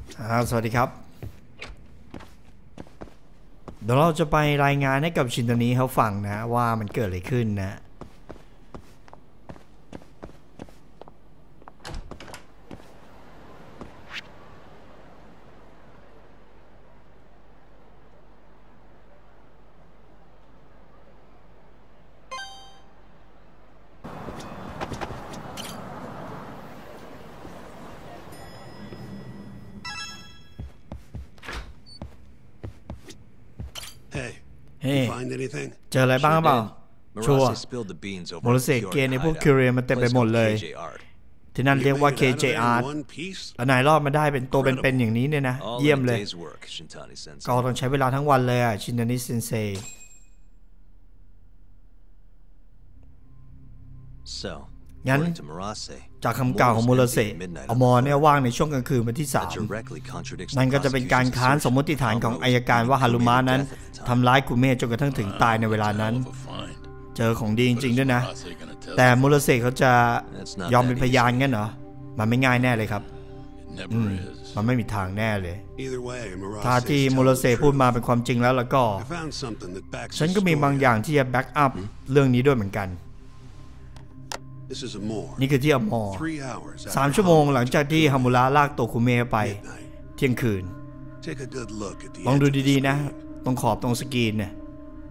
สวัสดีครับเดี๋ยวเราจะไปรายงานให้กับชินตานี้เขาฟังนะว่ามันเกิดอะไรขึ้นนะเฮ้เจออะไรบ้างเปล่าชัวร์โมเลกุลเกนในพวกคิวเรียมันเต็มไปหมดเลยที่นั่นเรียกว่า KJR แล้วนายรอดมาได้เป็นตัวเป็นๆอย่างนี้เนี่ยนะเยี่ยมเลยก็ต้องใช้เวลาทั้งวันเลยอ่ะชินตานิเซนเซงั้นจากคำกล่าวของมูราเซะอมรเนี่ยว่างในช่วงกลางคืนวันที่3นั่นก็จะเป็นการค้านสมมติฐานของอัยการว่าฮารุมะนั้นทำร้ายกุเมะจนกระทั่งถึงตายในเวลานั้นเจอของดีจริงๆด้วยนะแต่มูราเซะเขาจะยอมเป็นพยานงั้นเหรอมันไม่ง่ายแน่เลยครับมันไม่มีทางแน่เลยถ้าที่มูราเซะพูดมาเป็นความจริงแล้วก็ฉันก็มีบางอย่างที่จะแบ็กอัพเรื่องนี้ด้วยเหมือนกันนี่คือที่อมอ3 ชั่วโมงหลังจากที่ฮามุระลากตัวคุเมะไปเที่ยงคืนลองดูดีๆนะตรงขอบตรงสกรีนเนี่ย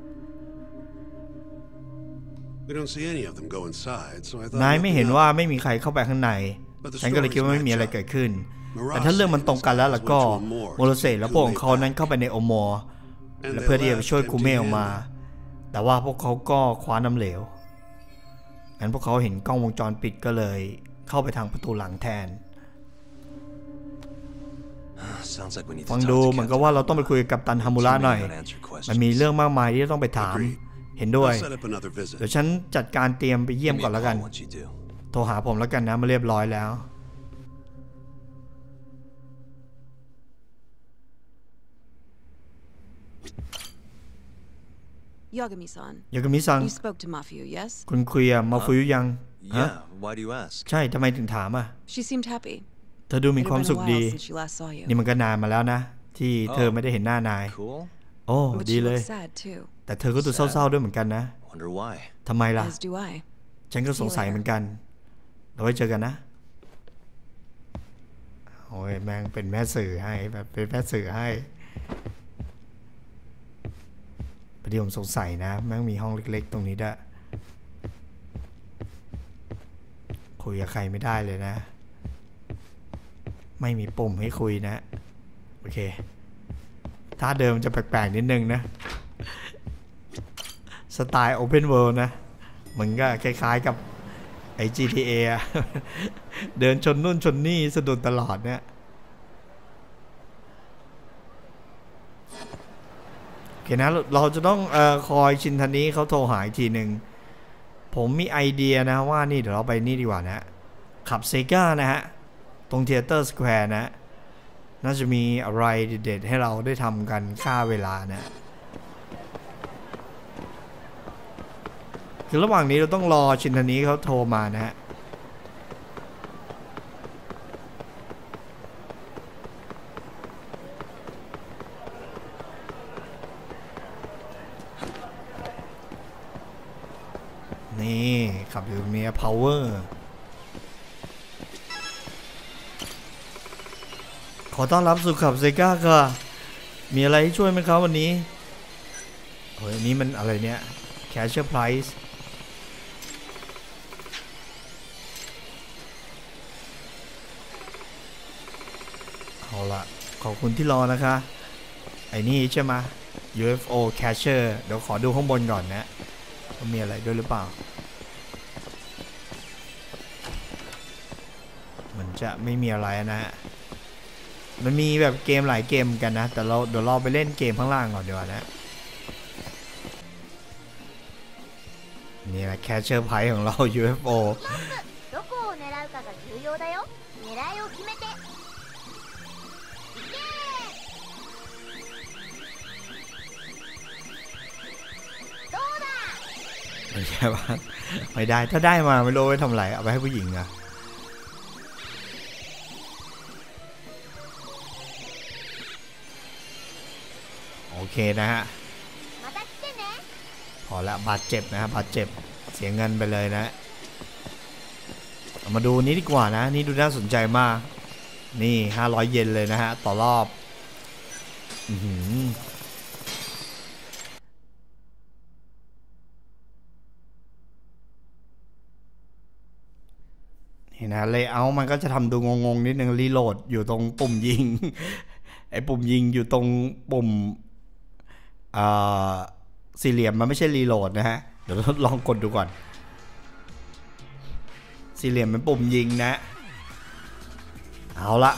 นายไม่เห็นว่าไม่มีใครเข้าไปข้างในฉันก็เลยคิดว่าไม่มีอะไรเกิดขึ้นแต่ถ้าเรื่องมันตรงกันแล้วก็โมโรเซะและพวกของเขานั้นเข้าไปในอมอและเพื่อที่จะช่วยคุเมะออกมาแต่ว่าพวกเขาก็คว้าน้ำเหลวงั้นพวกเขาเห็นกล้องวงจรปิดก็เลยเข้าไปทางประตูหลังแทนฟังดูเหมือนกับว่าเราต้องไปคุยกับกัปตันฮามุระหน่อยมันมีเรื่องมากมายที่ต้องไปถามเห็นด้วยเดี๋ยวฉันจัดการเตรียมไปเยี่ยมก่อนแล้วกันโทรหาผมแล้วกันนะมาเรียบร้อยแล้วยากามิซังคุณคุยกับมาฟุยุยังใช่ทำไมถึงถามอ่ะเธอดูมีความสุขดีนี่มันก็นานมาแล้วนะที่เธอไม่ได้เห็นหน้านายโอ้ดีเลยแต่เธอก็ดูเศร้าๆด้วยเหมือนกันนะทำไมล่ะฉันก็สงสัยเหมือนกันเราไว้เจอกันนะโอ้ยแม่งเป็นแม่สื่อให้แบบเป็นแม่สื่อให้พอดีผมสงสัยนะแม่งมีห้องเล็กๆตรงนี้ด้วยคุยกับใครไม่ได้เลยนะไม่มีปุ่มให้คุยนะโอเคถ้าเดิมจะแปลกๆนิดนึงนะสไตล์ Open World นะมันก็คล้ายๆกับไอ้ GTA อะเดินชนนู่นชนนี่สะดุดตลอดเนี่ยโอเคนะเราจะต้องคอยชินทานี้เขาโทรหาอีกทีหนึ่งผมมีไอเดียนะว่านี่เดี๋ยวเราไปนี่ดีกว่านะขับเซกานะฮะตรงเทเตอร์สแควร์นะน่าจะมีอะไรเด็ดๆให้เราได้ทำกันฆ่าเวลานะคือระหว่างนี้เราต้องรอชินทานี้เขาโทรมานะฮะนี่ขับอยู่เมีย power ขอต้อนรับสู่ขับเซกาค่ะมีอะไรให้ช่วยไหมครับวันนี้เฮ้ยนี้มันอะไรเนี่ย Cashier Price เอาละขอบคุณที่รอนะคะไอ้นี่ใช่ไหม UFO Cashier เดี๋ยวขอดูข้างบนก่อนนะว่ามีอะไรด้วยหรือเปล่ามันจะไม่มีอะไรนะฮะมันมีแบบเกมหลายเกมกันนะแต่เดี๋ยวเราไปเล่นเกมข้างล่างก่อนดีกว่านะนี่แหละแคชเชอร์ไพร์ของเรา UFO ไม่ใช่ว่าไม่ได้ถ้าได้มาไม่รู้ไว้ทำไรเอาไปให้ผู้หญิงอะเคนะฮะพอละบาดเจ็บนะฮะบาดเจ็บเสียเงินไปเลยนะมาดูนี้ดีกว่านะนี่ดูน่าสนใจมากนี่500 เยนเลยนะฮะต่อรอบนี่นะเลเยอร์มันก็จะทำดูงงๆนิดนึงรีโหลดอยู่ตรงปุ่มยิง ไอ้ปุ่มยิงอยู่ตรงปุ่มสี่เหลี่ยมมันไม่ใช่รีโหลดนะฮะเดี๋ยวลองกดดูก่อนสี่เหลี่ยมเป็นปุ่มยิงนะเอาละ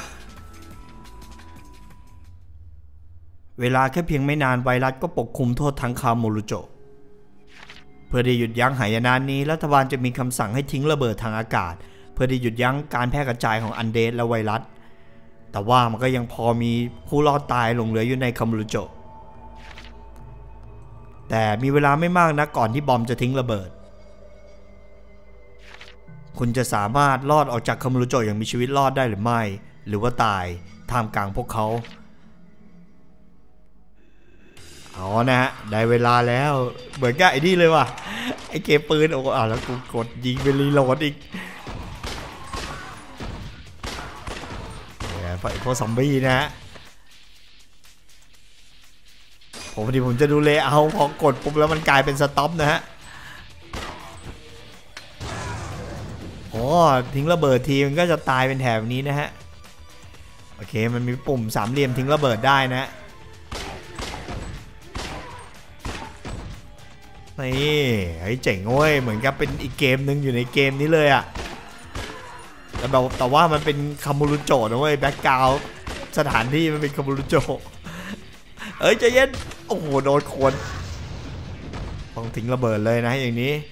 เวลาแค่เพียงไม่นานไวรัสก็ปกคลุมทั่วทั้งคาโมรุโจเพื่อที่หยุดยั้งหายนะนี้รัฐบาลจะมีคำสั่งให้ทิ้งระเบิดทางอากาศเพื่อที่หยุดยั้งการแพร่กระจายของอันเดสและไวรัสแต่ว่ามันก็ยังพอมีผู้รอดตายหลงเหลืออยู่ในคาโมรุโจแต่มีเวลาไม่มากนะก่อนที่บอมจะทิ้งระเบิดคุณจะสามารถรอดออกจากคาโมรุโจอย่างมีชีวิตรอดได้หรือไม่หรือว่าตายท่ามกลางพวกเขาเอานะฮะได้เวลาแล้วเหมือนกับไอ้นี่เลยว่ะไอ้เกมปืนโอ้เอาแล้วกูกดยิงไปรีโหลดอีกพวกซอมบี้นะฮะผมจะดูเลยเอาพอกดปุ๊บแล้วมันกลายเป็นสต็อปนะฮะโอ้ทิ้งระเบิดทีมันก็จะตายเป็นแถบนี้นะฮะโอเคมันมีปุ่มสามเหลี่ยมทิ้งระเบิดได้นะนี่เฮ้ยเจ๋งเว้ยเหมือนกับเป็นอีกเกมหนึ่งอยู่ในเกมนี้เลยอะแต่ว่ามันเป็นคาโมรุโจนะเว้ยแบ็คกราวด์สถานที่มันเป็นคาโมรุโจเอ้ยใจเย็นโอ้โหโดนคนต้องทิ้งระเบิดเลยนะอย่างนี้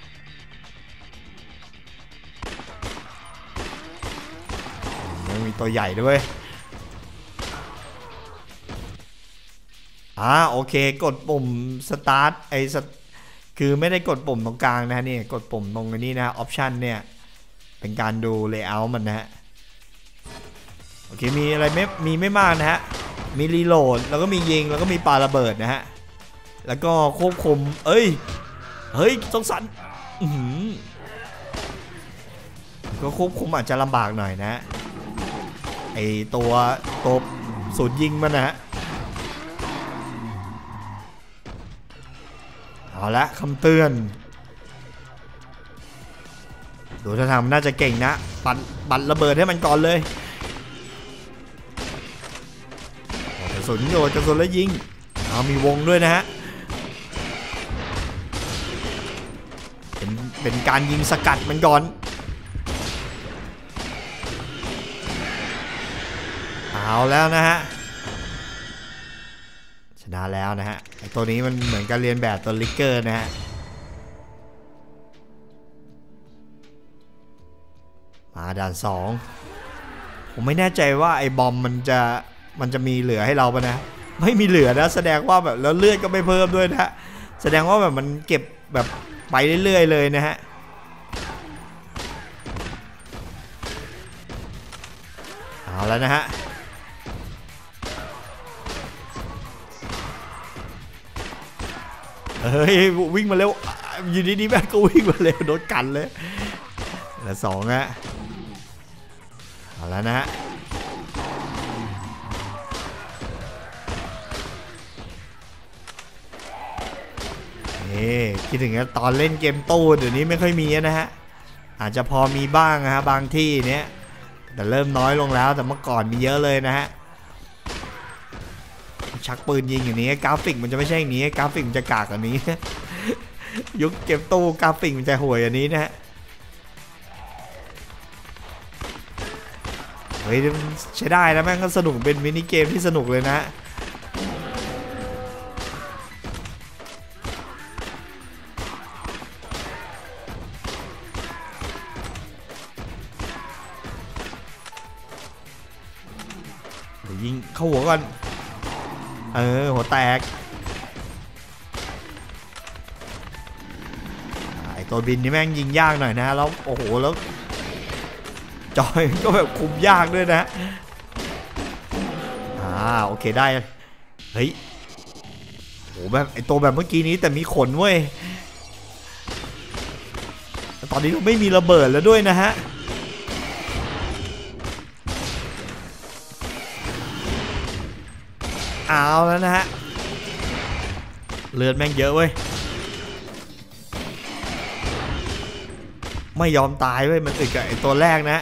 ยังมีตัวใหญ่ด้วยโอเคกดปุ่มสตาร์ทคือไม่ได้กดปุ่มตรงกลางนะนี่กดปุ่มตรงนี้นะออปชันเนี่ยเป็นการดูเลเยอร์มันนะฮะโอเคมีอะไรไม่มากนะฮะมีรีโหลดแล้วก็มียิงแล้วก็มีปาระเบิดนะฮะแล้วก็ควบคุมเฮ้ยสงสารก็ควบคุมอาจจะลำบากหน่อยนะไอตัวสูตรยิงมันนะฮะเอาละคำเตือนดูท่าทางน่าจะเก่งนะปัดระเบิดให้มันก่อนเลยกระสุนแล้วยิงมีวงด้วยนะฮะเป็นการยิงสกัดมันก่อนเอาแล้วนะฮะชนะแล้วนะฮะไอตัวนี้มันเหมือนการเรียนแบบตัวลิกเกอร์นะฮะมาด่าน2ผมไม่แน่ใจว่าไอบอมมันจะมีเหลือให้เราปะนะไม่มีเหลือนะแสดงว่าแบบแล้วเลือดก็ไม่เพิ่มด้วยนะแสดงว่าแบบมันเก็บแบบไปเรื่อยๆเลยนะฮะเอาแล้วนะฮะเฮ้ยวิ่งมาเร็วอยู่ดีๆแม่ก็วิ่งมาเร็วโดนกันเลยแล้ว2ฮะเอาแล้วนะฮะคิดถึงตอนเล่นเกมตู้เดี๋ยวนี้ไม่ค่อยมีนะฮะอาจจะพอมีบ้างนะฮะบางที่เนี้ยแต่เริ่มน้อยลงแล้วแต่เมื่อก่อนมีเยอะเลยนะฮะชักปืนยิงอย่างนี้กราฟิกมันจะไม่ใช่อย่างนี้กราฟิกมันจะกากกว่านี้ ยุคเกมตู้กราฟิกมันจะห่วยอันนี้นะฮะเฮ้ยใช้ได้นะแม่งก็สนุกเป็นมินิเกมที่สนุกเลยนะยิงเข้าหัวก่อนหัวแตกไอตัวบินนี่แม่งยิงยากหน่อยนะแล้วโอ้โหแล้วจอยก็แบบคุมยากด้วยนะโอเคได้เฮ้ยโอ้แบบไอตัวแบบเมื่อกี้นี้แต่มีขนเว้ยตอนนี้เราไม่มีระเบิดแล้วด้วยนะฮะเอาแล้วนะฮะเลือดแม่งเยอะเว้ยไม่ยอมตายเว้ยมันอึดกับไอตัวแรกนะ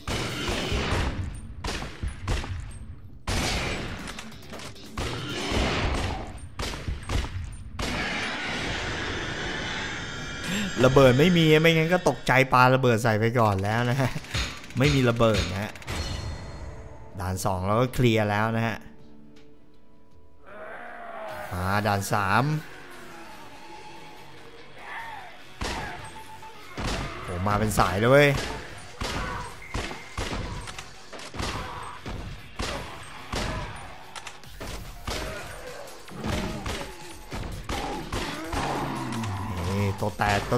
ระเบิดไม่มีไม่งั้นก็ตกใจปาระเบิดใส่ไปก่อนแล้วนะฮะไม่มีระเบิดนะฮะด่าน2เราก็เคลียร์แล้วนะฮะด่าน3โอ้มาเป็นสายเลยเว้ยตัวแตกตัว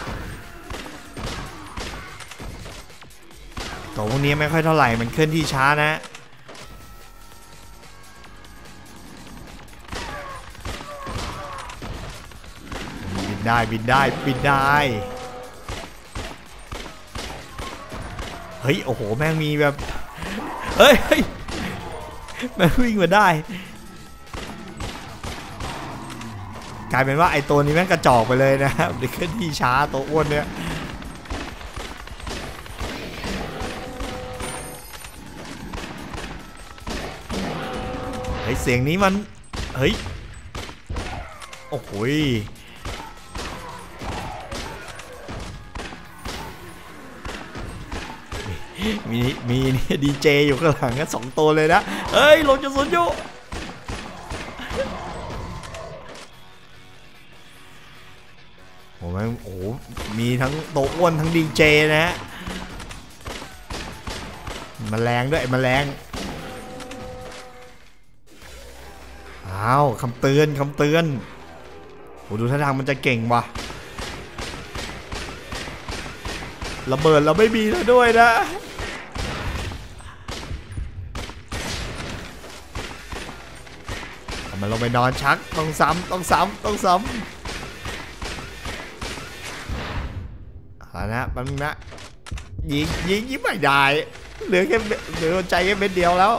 พวกนี้ไม่ค่อยเท่าไหร่มันเคลื่อนที่ช้านะบินได้เฮ้ยโอ้โหแม่งมีแบบเฮ้ยแม่งวิ่งมาได้กลายเป็นว่าไอ้ตัวนี้แม่งกระจอกไปเลยนะครับเด็กเคลื่อนที่ช้าตัวอ้วนเนี่ยเฮ้ยเสียงนี้มันเฮ้ยโอ้โหมีนี่ดีเจอยู่ข้างหลังกัน2ตัวเลยนะเฮ้ยลงจะสนอยู่โอ้มีทั้งโตอ้วนทั้งดีเจนะฮะแมลงด้วยแมลงอ้าวคำเตือนโอ้ดูท่าทางมันจะเก่งว่ะระเบิดเราไม่มีแล้วด้วยนะมันลงไปนอนชักต้องซ้ำนะมันนะยิงไม่ได้เหลือใจแค่เม็ดเดียวแล้ว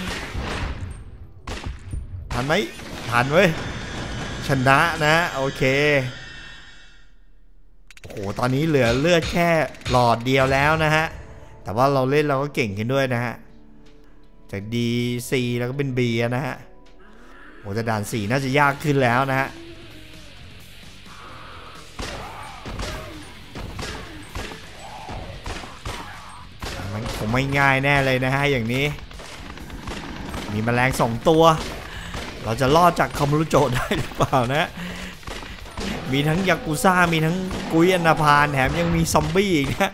ทันไหมทันเว้ยชนะนะโอเคโอ้โหตอนนี้เหลือเลือดแค่หลอดเดียวแล้วนะฮะแต่ว่าเราเล่นเราก็เก่งขึ้นด้วยนะฮะจาก D4 แล้วก็เป็น B นะฮะโอ้แต่ด่าน4น่าจะยากขึ้นแล้วนะฮะมันคงไม่ง่ายแน่เลยนะฮะอย่างนี้มีแมลง2ตัวเราจะรอดจากคามุรุโจะได้หรือเปล่านะมีทั้งยากุซ่ามีทั้งกุยอนาพานแถมยังมีซอมบี้อีกนะ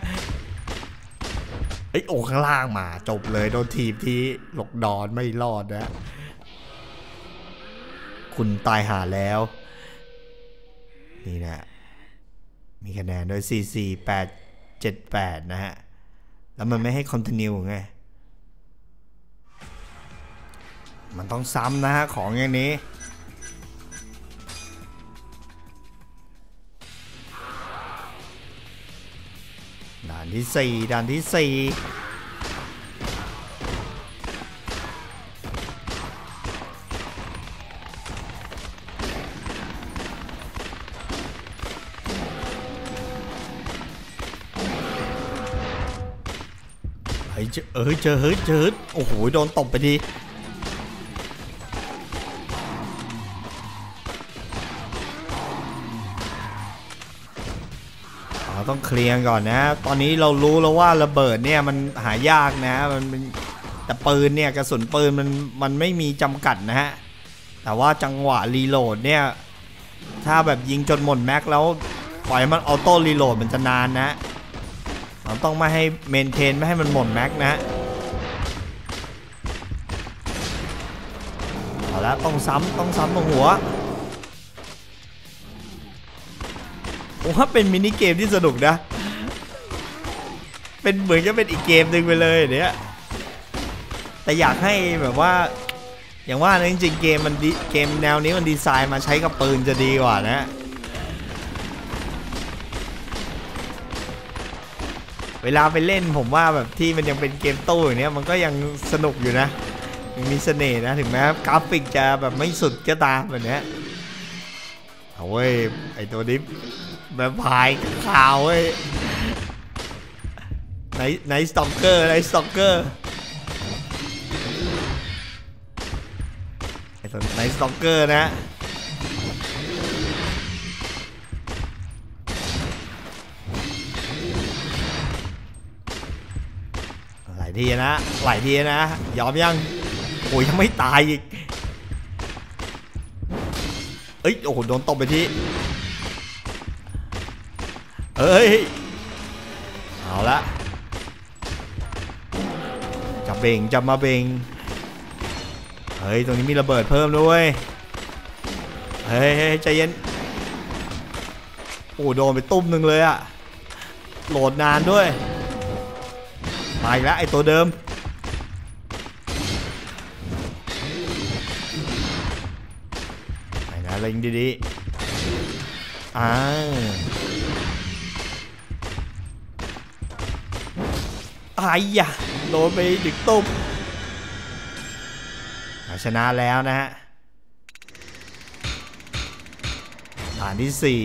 โอ้ข้างล่างมาจบเลยโดนทีบที่หลกดอนไม่รอดนะคุณตายหาแล้วนี่นะมีคะแนนโดย44878นะฮะแล้วมันไม่ให้คอนติเนียไงมันต้องซ้ำนะฮะของอย่างนี้ด่านที่4เจอโอ้โหโดนตบไปทีต้องเคลียร์ก่อนนะตอนนี้เรารู้แล้วว่าระเบิดเนี่ยมันหายากนะมันแต่ปืนเนี่ยกระสุนปืนมันไม่มีจำกัดนะฮะแต่ว่าจังหวะรีโหลดเนี่ยถ้าแบบยิงจนหมดแม็กแล้วปล่อยมันออโต้รีโหลดมันจะนานนะเราต้องไม่ให้เมนเทนไม่ให้มันหมดแม็กนะเอาละต้องซ้ำตรงหัวผมว่าเป็นมินิเกมที่สนุกนะเป็นเหมือนจะเป็นอีกเกมหนึ่งไปเลยเนี่ยแต่อยากให้แบบว่าอย่างว่านะจริงๆเกมแนวนี้มันดีไซน์มาใช้กับปืนจะดีกว่านะเวลาไปเล่นผมว่าแบบที่มันยังเป็นเกมตู้อย่างเนี้ยมันก็ยังสนุกอยู่นะมีเสน่ห์นะถึงแม้กราฟิกจะแบบไม่สุดก็ตามแบบเนี้ยเอาเว้ยไอตัวนี้แบบพายข่าวเว้ยไนสต็อกเกอร์ไอตัวไนสต็อกเกอร์นะหลายทีนะยอมยังโอ้ยยังไม่ตายอีกเอ้ยโอ้โหโดนตบไปทีเอ้ยเอาละจับมาเบงเฮ้ยตรงนี้มีระเบิดเพิ่มด้วยเฮ้ยใจเย็นโอ้โดนไปตุ้มหนึ่งเลยอะโหลดนานด้วยมาอีกแล้วไอตัวเดิมไหนนะเล็งดีๆไอ้ยะโดนไปดึกตุ้มชนะแล้วนะฮะด่านที่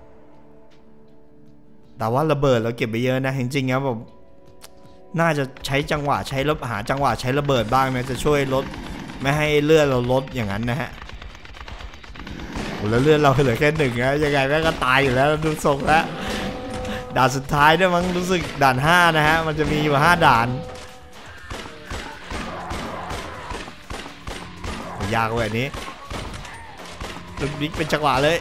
4แต่ว่าระเบิดเราเก็บไปเยอะนะจริงๆครับผมน่าจะใช้จังหวะหาจังหวะใช้ระเบิดบ้างนะจะช่วยลดไม่ให้เลือดเราลดอย่างนั้นนะฮะแล้วเลือดเราเหลือแค่1นะยังไงแม่งก็ตายอยู่แล้วดูทรงแล้วด่านสุดท้ายด้วยมั้งรู้สึกด่าน5นะฮะมันจะมีอยู่5ด่านยากกว่านี้ลุกดิ๊กเป็นจังหวะเลย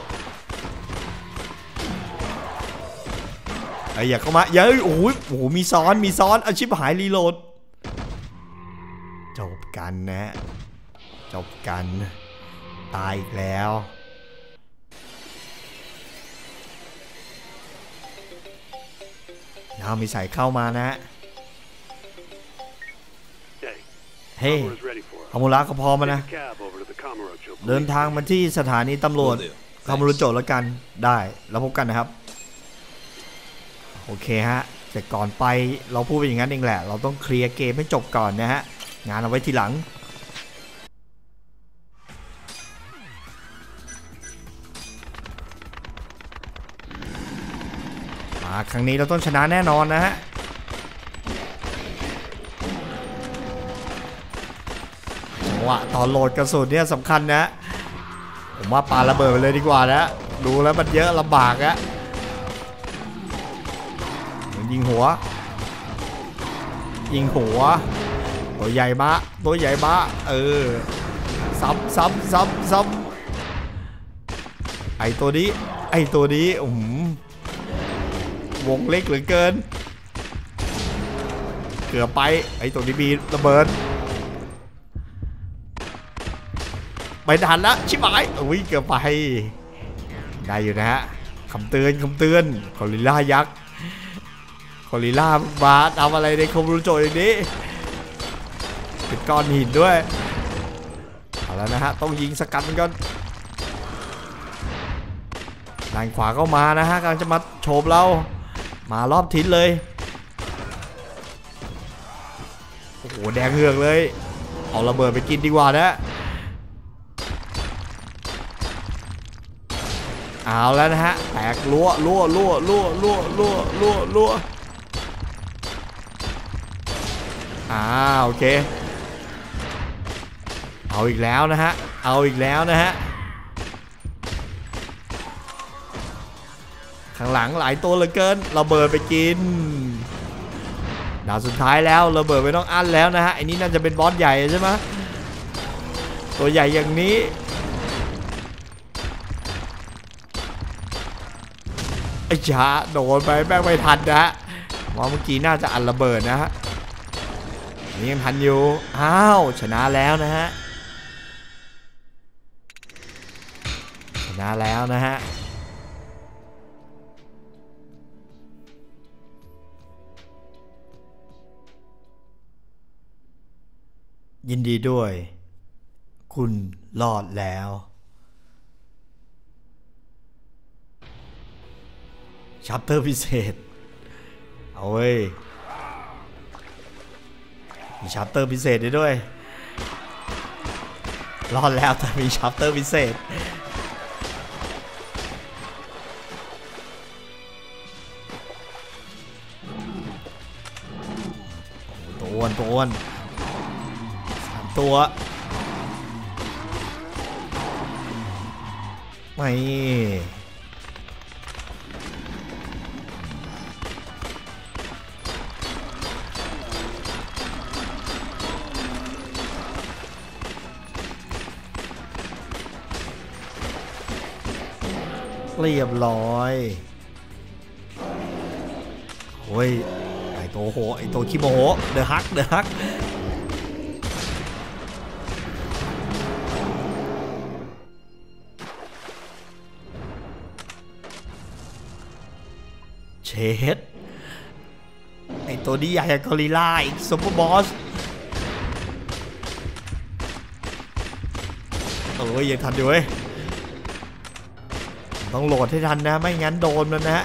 อย่าเข้ามาเยอะโอ้โหมีซ้อนอาชิบหายรีโหลดจบกันนะจบกันตายอีกแล้วเรามีสายเข้ามานะเฮ้คามูระก็พร้อมนะเดินทางมาที่สถานีตำรวจคามูรุโจแล้วกันได้แล้วพบกันนะครับโอเคฮะแต่ก่อนไปเราพูดไปอย่างนั้นเองแหละเราต้องเคลียร์เกมให้จบก่อนนะฮะงานเอาไว้ทีหลังมาครั้งนี้เราต้องชนะแน่นอนนะฮะจังหวะตอนโหลดกระสุนเนี่ยสำคัญนะผมว่าปาระเบิดไปเลยดีกว่านะดูแล้วมันเยอะลำบากอะยิงหัวตัวใหญ่มะซ้ำไอตัวนี้วงเล็กเหลือเกินเกือบไปไอตัวนี้มีระเบิดไม่ทันละชิบหายอุ้ยเกือบไปได้อยู่นะฮะคำเตือนกอริลลายักษ์กอริลลามาทำอะไรในคอมรูโจอย่างนี้เป็นก้อนหินด้วยเอาแล้วนะฮะต้องยิงสกัดมันก่อนด้านขวาก็มานะฮะกำลังจะมาโฉบเรามารอบทิศเลยโอ้โหแดงเหือกเลยเอาระเบิดไปกินดีกว่านะเอาแล้วนะฮะแตกลั่วโอเคเอาอีกแล้วนะฮะข้างหลังหลายตัวเหลือเกินระเบิดไปกินด่านสุดท้ายแล้วระเบิดไม่ต้องอั้นแล้วนะฮะไอ้นี้น่าจะเป็นบอสใหญ่ใช่ไหมตัวใหญ่อย่างนี้ไอ้ช้าโดนไปแม่งไม่ทันนะฮะว่าเมื่อกี้น่าจะอันระเบิดนะฮะนี่ยังทันอยู่อ้าวชนะแล้วนะฮะยินดีด้วยคุณรอดแล้วชัปเตอร์พิเศษเอาเว้ยมีชัปเตอร์พิเศษด้วยรอดแล้วแต่มีชัปเตอร์พิเศษตัวอ้วน3 ตัวไม่เรียบร้อยโอ้ยไอตัวขี้โมโหเดอะฮักเชดไอตัวนี้ใหญ่กว่ากอริลลาอีกซุปเปอร์บอสยังทันอยู่เว้ยต้องโหลดให้ทันนะไม่งั้นโดนมันนะ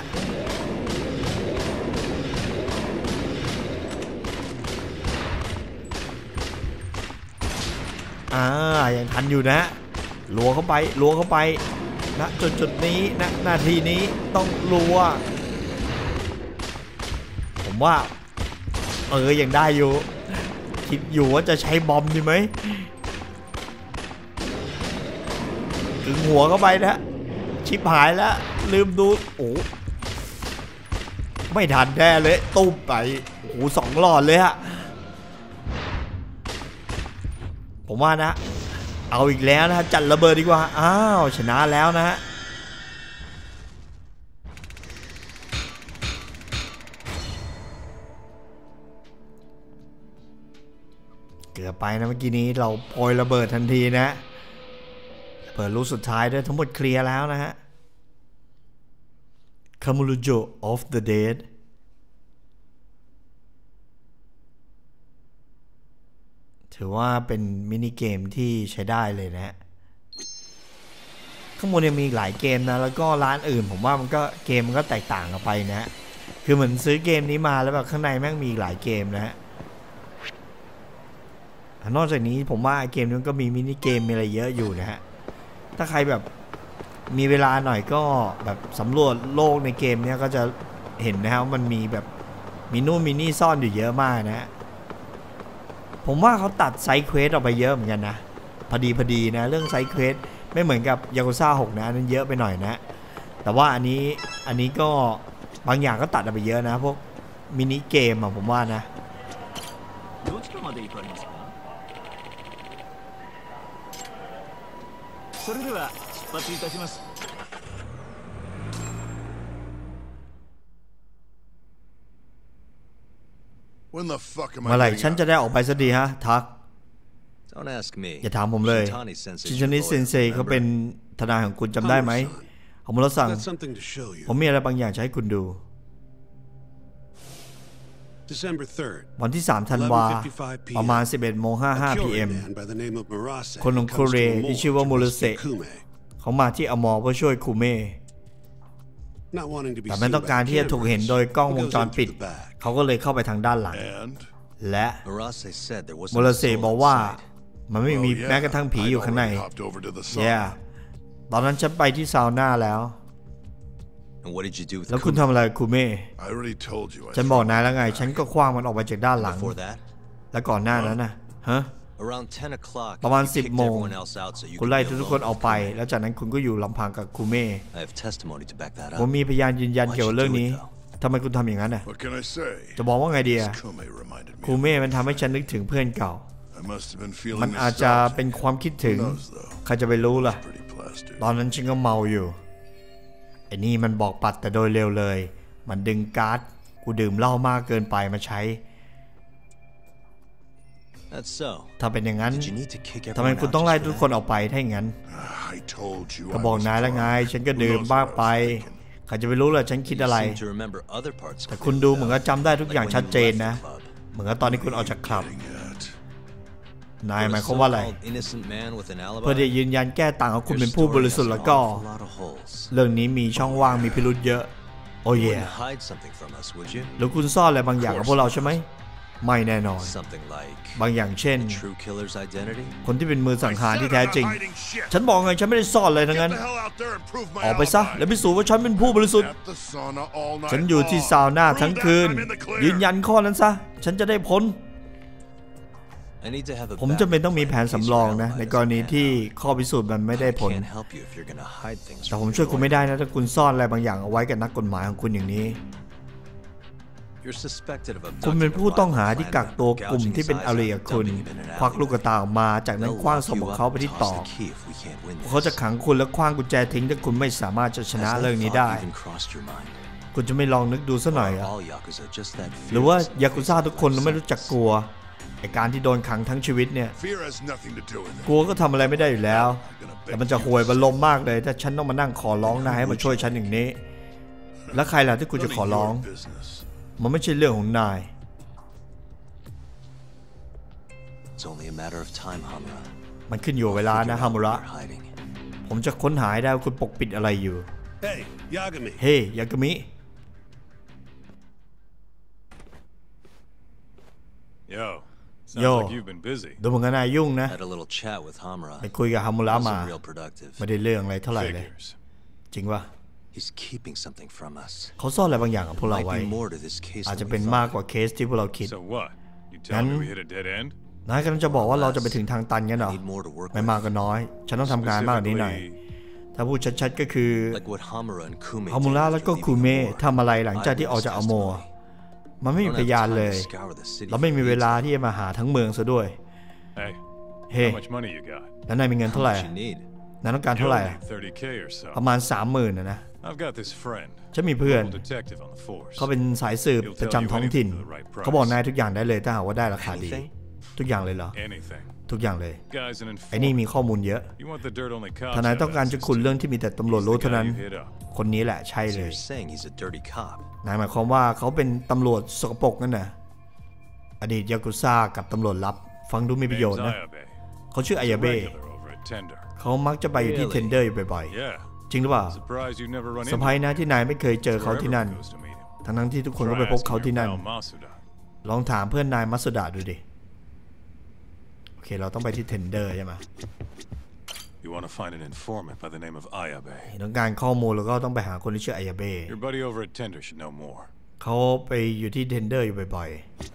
ยังทันอยู่นะลัวเข้าไปนะจุดนี้นะนาทีนี้ต้องลัวผมว่ายังได้อยู่คิดอยู่ว่าจะใช้บอมดีไหมกึ่งหัวเข้าไปนะชิบหายแล้วลืมดูไม่ทันแน่เลยตุ้มไป2 หลอดเลยฮะผมว่านะเอาอีกแล้วนะจัดระเบิดดีกว่าชนะแล้วนะฮะเกือบไปนะเมื่อกี้นี้เราโปรยระเบิดทันทีนะเปิดลูกสุดท้ายด้วยทั้งหมดเคลียร์แล้วนะฮะ Camulujo of the Dead ถือว่าเป็นมินิเกมที่ใช้ได้เลยนะฮะข้างบนยังมีหลายเกมนะแล้วก็ร้านอื่นผมว่าเกมมันก็แตกต่างกันไปนะฮะคือเหมือนซื้อเกมนี้มาแล้วแบบข้างในแม่งมีหลายเกมนะฮะนอกจากนี้ผมว่าเกมนี้ก็มีมินิเกมมีอะไรเยอะอยู่นะฮะถ้าใครแบบมีเวลาหน่อยก็แบบสำรวจโลกในเกมนี้ก็จะเห็นนะครับมันมีแบบมีนู่นมีนี่ซ่อนอยู่เยอะมากนะผมว่าเขาตัดไซด์เควสออกไปเยอะเหมือนกันนะพอดีนะเรื่องไซด์เควสไม่เหมือนกับยากุซ่า6นะนั้นเยอะไปหน่อยนะแต่ว่าอันนี้ก็บางอย่างก็ตัดออกไปเยอะนะพวกมินิเกมผมว่านะそれでは出発いたしますเมื่อไหร่ฉันจะได้ออกไปสักทีฮะทักอย่าถามผมเลยชินชานิเซนเซเขาเป็นทนายของคุณจำได้ไหมผมรับสั่งผมมีอะไรบางอย่างจะให้คุณดูวันที่3 ธันวาประมาณ 11:55 PM คนของโคเรที่ชื่อว่ามูรุเซะเขามาที่อมอเพื่อช่วยคูเม่แต่ไม่ต้องการที่จะถูกเห็นโดยกล้องวงจรปิดเขาก็เลยเข้าไปทางด้านหลังและมูรุเซะบอกว่ามันไม่มีแม้กระทั่งผีอยู่ข้างในตอนนั้นฉันไปที่ซาวน่าแล้วแล้วคุณทำอะไรคูเม่ฉันบอกนายแล้วไงฉันก็คว้างมันออกไปจากด้านหลังแล้วก่อนหน้านั้นนะฮะประมาณ 10 โมงคุณไล่ทุกคนออกไปแล้วจากนั้นคุณก็อยู่ลำพังกับคูเม่ผมมีพยานยืนยันเกี่ยวกับเรื่องนี้ทำไมคุณทำอย่างนั้นน่ะจะบอกว่าไงดีคูเม่มันทำให้ฉันนึกถึงเพื่อนเก่ามันอาจจะเป็นความคิดถึงใครจะไปรู้ล่ะตอนนั้นฉันก็เมาอยู่ไอ้นี่มันบอกปัดแต่โดยเร็วเลยมันดึงการ์ดกูดื่มเหล้ามากเกินไปมาใช้ถ้าเป็นอย่างนั้นทำไมคุณต้องไล่ทุกคนออกไปถ้าอย่างนั้นก็บอกนายแล้วไงฉันก็ดื่มมากไปใครจะไปรู้ล่ะฉันคิดอะไรแต่คุณดูเหมือนกับจำได้ทุกอย่างชัดเจนนะเหมือนกับตอนที่คุณออกจากคลับนายหมายความว่าอะไรเพื่อที่ยืนยันแก้ต่างของคุณเป็นผู้บริสุทธิ์แล้วก็เรื่องนี้มีช่องว่างมีพิรุธเยอะโอ้ยหรือคุณซ่อนอะไรบางอย่างกับพวกเราใช่ไหมไม่แน่นอนบางอย่างเช่นคนที่เป็นมือสังหารที่แท้จริงฉันบอกไงฉันไม่ได้ซ่อนอะไรทั้งนั้นออกไปซะและพิสูจน์ว่าฉันเป็นผู้บริสุทธิ์ฉันอยู่ที่ซาวน่าทั้งคืนยืนยันข้อนั้นซะฉันจะได้พ้นผมจำเป็นต้องมีแผนสำรองนะในกรณีที่ข้อพิสูจน์มันไม่ได้ผลแต่ผมช่วยคุณไม่ได้นะถ้าคุณซ่อนอะไรบางอย่างเอาไว้กับนักกฎหมายของคุณอย่างนี้คุณเป็นผู้ต้องหาที่กักตัวกลุ่มที่เป็นอริกับคุณควักลูกตาออกมาจากนั้นคว้างศพของเขาไปที่ตอกเขาจะขังคุณและคว้างกุญแจทิ้งถ้าคุณไม่สามารถจะชนะเรื่องนี้ได้คุณจะไม่ลองนึกดูซะหน่อยหรือว่ายากุซ่าทุกคนไม่รู้จักกลัวไอการที่โดนขังทั้งชีวิตเนี่ยกลัวก็ทำอะไรไม่ได้อยู่แล้วแต่มันจะห่วยบรรลมมากเลยถ้าฉันต้องมานั่งขอร้องนายให้มาช่วยฉันอย่างนี้แล้วใครล่ะที่คุณจะขอร้องมันไม่ใช่เรื่องของนายมันขึ้นอยู่เวลานะฮามุระผมจะค้นหาได้ว่าคุณปกปิดอะไรอยู่เฮ้ยยากามิโยดูเหมือนกันนายยุ่งนะไปคุยกับฮามุระมาไม่ได้เรื่องอะไรเท่าไหร่เลยจริงป่ะเขาซ่อนอะไรบางอย่างกับพวกเราไว้อาจจะเป็นมากกว่าเคสที่พวกเราคิดงั้นนายกำลังจะบอกว่าเราจะไปถึงทางตันกันเหรอไม่มากก็น้อยฉันต้องทำงานมากกว่านี้หน่อยถ้าพูดชัดๆก็คือฮามุระแล้วก็คูเมะทำอะไรหลังจากที่ออกจากอโมมันไม่มีพยานเลยเราไม่มีเวลาที่จะมาหาทั้งเมืองซะด้วยเฮ้แล้วนายมีเงินเท่าไหร่นายต้องการเท่าไหร่ประมาณ 30,000 นะฉันมีเพื่อนเขาเป็นสายสืบประจำท้องถิ่นเขาบอกนายทุกอย่างได้เลยถ้าหากว่าได้ราคาดีทุกอย่างเลยเหรอทุกอย่างเลยไอ้นี่มีข้อมูลเยอะทนายต้องการจะขุดเรื่องที่มีแต่ตำรวจรู้เท่านั้นคนนี้แหละใช่เลยนายหมายความว่าเขาเป็นตำรวจสกปรกนั่นน่ะอดีตยากุซ่ากับตำรวจลับฟังดูมีประโยชน์นะเขาชื่ออายาเบะเขามักจะไปอยู่ที่เทนเดอร์อยู่บ่อยๆจริงหรือเปล่าเซอร์ไพรส์นะที่นายไม่เคยเจอเขาที่นั่นทั้งที่ทุกคนก็ไปพบเขาที่นั่นลองถามเพื่อนนายมัสดะดูดิโอเคเราต้องไปที่เทนเดอร์ใช่ไหมต้องการข้อมูลแล้วก็ต้องไปหาคนที่ชื่ออายาเบะเขาไปอยู่ที่เทนเดอร์อยู่บ่อย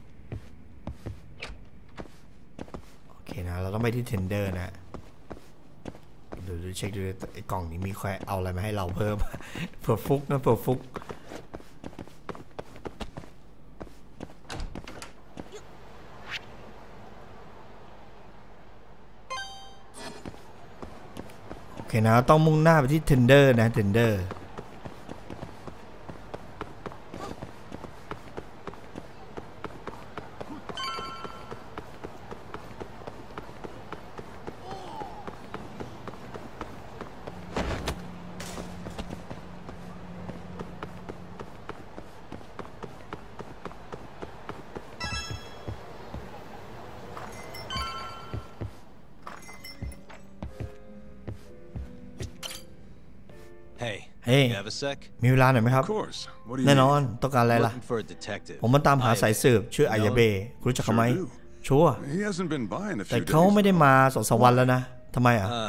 ๆโอเคนะเราต้องไปที่เทนเดอร์นะดูเช็คดูไอ้กล่องนี้มีใครเอาอะไรมาให้เราเพิ่มเผื่อฟุกนะเผื่อฟุกโอเคนะต้องมุ่งหน้าไปที่เทนเดอร์นะเทนเดอร์เฮ้ยมีเวลาหน่อยไหมครับแน่นอนต้องการอะไรล่ะผมมาตามหาสายสืบชื่ออายาเบะรู้จักเขาไหมชัวร์แต่เขาไม่ได้มา2-3 วันแล้วนะทำไมอ่ะ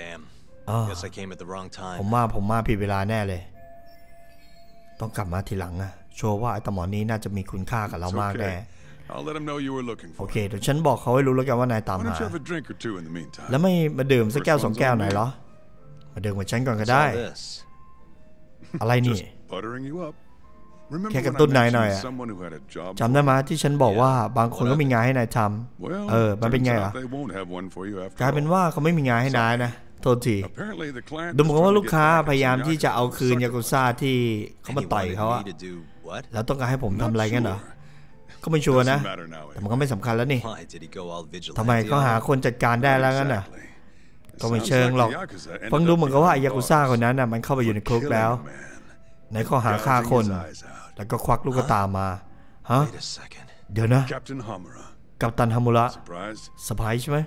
ผมมาผิดเวลาแน่เลยต้องกลับมาทีหลังอะชัวร์ว่าไอ้ตำหมอนี้น่าจะมีคุณค่ากับเรามากแน่โอเคเดี๋ยวฉันบอกเขาให้รู้แล้วกันว่านายตามหาแล้วไม่มาดื่มสักแก้ว2 แก้วหน่อยเหรอมาดื่มกับฉันก่อนก็ได้อะไรนี่แค่กระตุ้นนายหน่อยอะจำได้ไหมที่ฉันบอกว่าบางคนก็มีงานให้นายทำมันเป็นไงอ่ะกลายเป็นว่าเขาไม่มีงานให้นายนะโทษทีดูเหมือนว่าลูกค้าพยายามที่จะเอาคืนยากุซ่าที่เขามาต่อยเขาอะแล้วต้องการให้ผมทำอะไรงั้นเหรอก็ไม่ชัวร์นะแต่มันก็ไม่สำคัญแล้วนี่ทำไมเขาหาคนจัดการได้แล้วงั้นน่ะก็ไม่เชิงหรอกฟังดูเหมือนกับว่ายากุซ่าคนนั้นน่ะมันเข้าไปอยู่ในคุกแล้วในข้อหาฆ่าคนแล้วก็ควักลูกตามาฮะเดี๋ยวนะกัปตันฮามุระเซอร์ไพรส์ใช่ไหม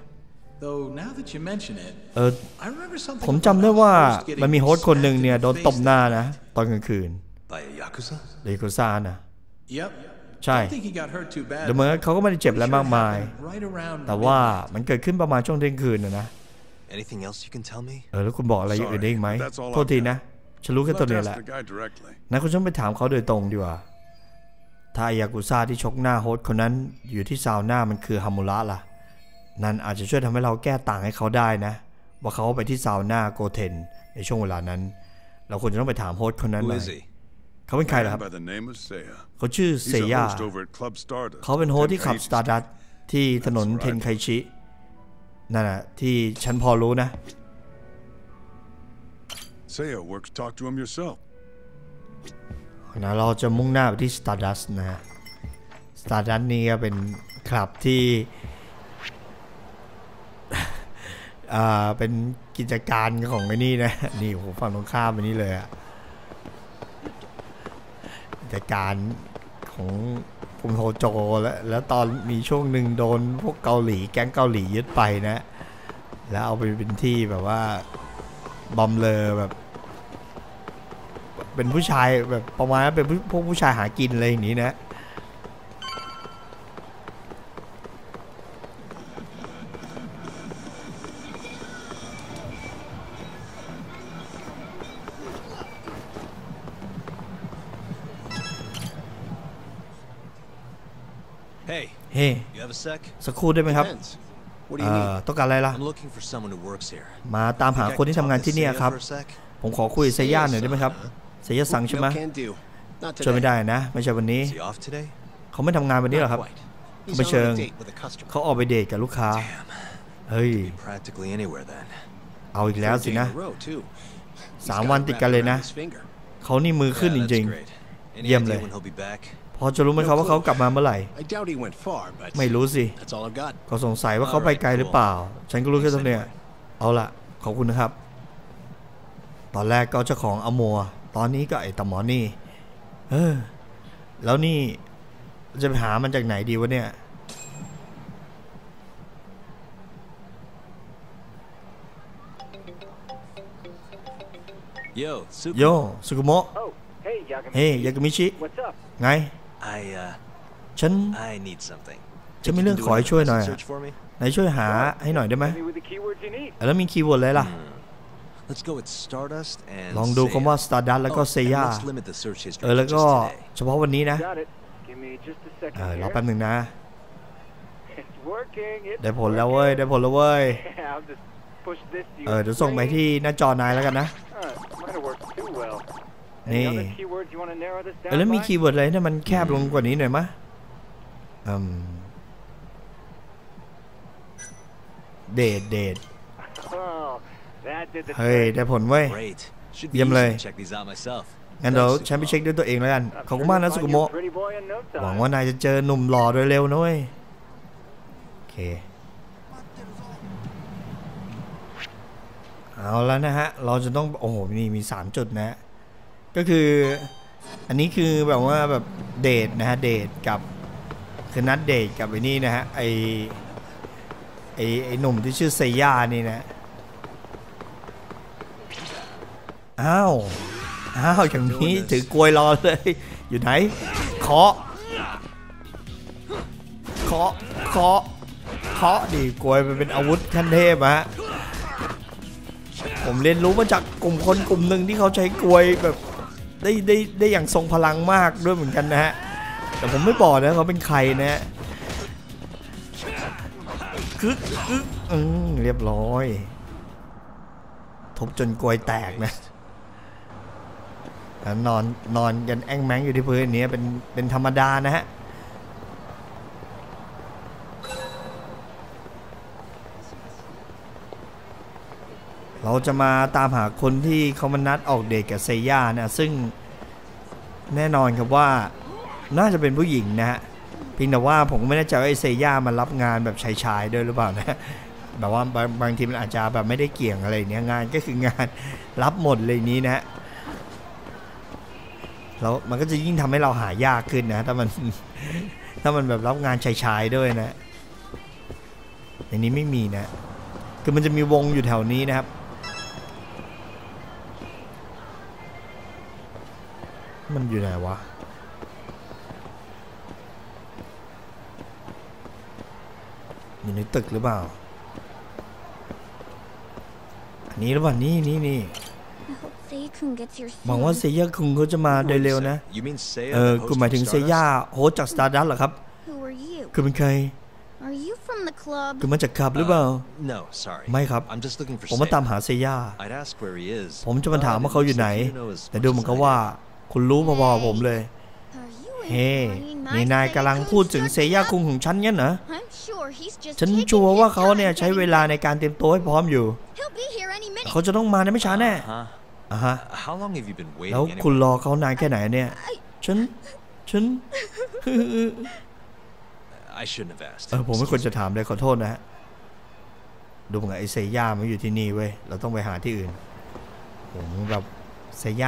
ผมจำได้ว่ามันมีโฮสต์คนหนึ่งเนี่ยโดนตบหน้านะตอนกลางคืนยากุซ่านะใช่เดี๋ยวเหมือนเขาก็ไม่ได้เจ็บอะไรมากมายแต่ว่ามันเกิดขึ้นประมาณช่วงเที่ยงคืนนะแล้วคุณบอกอะไรอย่างอื่นได้อีกไหมโทษทีนะฉันรู้แค่ตัวนี้แหละนะคุณช่วยไปถามเขาโดยตรงดีกว่าถ้ายากุซ่าที่ชกหน้าโฮสต์คนนั้นอยู่ที่ซาวน่ามันคือฮามุระล่ะนั่นอาจจะช่วยทำให้เราแก้ต่างให้เขาได้นะว่าเขาไปที่ซาวน่าโกเทนในช่วงเวลานั้นเราควรจะต้องไปถามโฮสต์คนนั้นหน่อยเขาเป็นใครล่ะครับเขาชื่อเซย่าเขาเป็นโฮสต์ที่ขับสตาร์ดัสที่ถนนเทนไคชินั่นแหละที่ฉันพอรู้นะนะเราจะมุ่งหน้าไปที่สตาร์ดัสนะฮะสตาร์ดัสนี่ก็เป็นคลับที่เป็นกิจการของไอ้นี่นะนี่ผมฝั่งตรงข้ามไปนี่เลยอะกิจการของคุมโฮโจแล้วตอนมีช่วงหนึ่งโดนพวกเกาหลีแก๊งเกาหลียึดไปนะแล้วเอาไปเป็นที่แบบว่าบอมเลอแบบเป็นผู้ชายแบบประมาณเป็นพวกผู้ชายหากินอะไรอย่างนี้นะเฮ้สักครู่ได้ไหมครับต้องการอะไรล่ะมาตามหาคนที่ทำงานที่นี่ครับผมขอคุยเซย่าหน่อยได้ไหมครับเซย่าสั่งใช่ไหมช่วยไม่ได้นะไม่ใช่วันนี้เขาไม่ทำงานวันนี้หรอครับเขาไปเชิงเขาออกไปเดทกับลูกค้าเฮ้ยเอาอีกแล้วสินะ3 วันติดกันเลยนะเขานี่มือขึ้นจริงๆเยี่ยมเลยพอจะรู้ไหมครับว่าเขากลับมาเมื่อไหร่ไม่รู้สิเขาสงสัยว่าเขาไปไกลหรือเปล่าฉันก็รู้แค่ตรงเนี้ยเอาล่ะขอบคุณนะครับตอนแรกก็เจ้าของอโมตอนนี้ก็ไอ้ตาหมอนี่แล้วนี่จะไปหามันจากไหนดีวะเนี่ยโยสุกุโมะเฮ้ยยากามิชิไงฉันมีเรื่องขอให้ช่วยหน่อยไหนช่วยหาให้หน่อยได้ไหมแล้วมีคีย์เวิร์ดอะไรล่ะลองดูคำว่า Stardust แล้วก็เซย่าแล้วก็เฉพาะวันนี้นะรอแป๊บหนึ่งนะได้ผลแล้วเว้ยเดี๋ยวส่งไปที่หน้าจอนายแล้วกันนะนี่แล้วมีคีย์เวิร์ดอะไรที่มันแคบลงกว่านี้หน่อยมะเดทเฮ้ยได้ผลเว้ยเยี่ยมเลยงั้นเดี๋ยวฉันไปเช็คด้วยตัวเองแล้วกันขอบคุณมากนะสุกุโมะหวังว่านายจะเจอหนุ่มหล่อโดยเร็วนะเว้ยโอเคเอาแล้วนะฮะเราจะต้องโอ้โหนี่มี3 จุดนะก็คืออันนี้คือแบบว่าแบบเดทนะฮะเดทกับคือนัดเดทกับไอ้นี่นะฮะไอ้หนุ่มที่ชื่อเซย่านี่นะอ้าวอย่างนี้ถือกลวยรอเลยอยู่ไหนเคาะดิกลวยมันเป็นอาวุธขั้นเทพฮะผมเรียนรู้มาจากกลุ่มคนกลุ่มหนึ่งที่เขาใช้กลวยแบบได้อย่างทรงพลังมากด้วยเหมือนกันนะฮะแต่ผมไม่บอกนะเขาเป็นใครนะเรียบร้อยทบจนกลวยแตกนะนอนกันแอ่งแมงอยู่ที่พื้นนี้เป็นธรรมดานะฮะเราจะมาตามหาคนที่เขามานัดออกเดทกับเซย่านะซึ่งแน่นอนครับว่าน่าจะเป็นผู้หญิงนะฮะเพียงแต่ว่าผมไม่แน่ใจว่าไอ้เซย่ามันรับงานแบบชายด้วยหรือเปล่านะแบบว่าบางทีมันอาจจะแบบไม่ได้เกี่ยงอะไรเนี้ยงานก็คืองานรับหมดเลยนี้นะแล้วมันก็จะยิ่งทำให้เราหายากขึ้นนะถ้ามันแบบรับงานชายด้วยนะนี้ไม่มีนะคือมันจะมีวงอยู่แถวนี้นะครับมันอยู่ไหนวะอยู่ในตึกหรือเปล่าอันนี้หรือเปล่านี่หวังว่าเซย่าคุงเขาจะมาโดยเร็วนะคุณหมายถึงเซย่าโฮสจาก Stardust เหรอครับคือเป็นใครคือมาจากคลับหรือเปล่าไม่ครับผมมาตามหาเซย่าผมจะมาถามว่าเขาอยู่ไหนแต่ดูเหมือนกับว่าคุณรู้พอๆผมเลยเฮ้นี่นายกำลังพูดถึงเซย่าคุงของฉันงั้นเหรอฉันชัวร์ว่าเขาเนี่ยใช้เวลาในการเตรียมตัวให้พร้อมอยู่เขาจะต้องมาในไม่ช้าแน่ฮะแล้วคุณรอเขานานแค่ไหนเนี่ยฉันผมไม่ควรจะถามเลยขอโทษนะฮะดูเหมือนไอ้เซย่ามันอยู่ที่นี่เว้ยเราต้องไปหาที่อื่นผมแบบเซย่า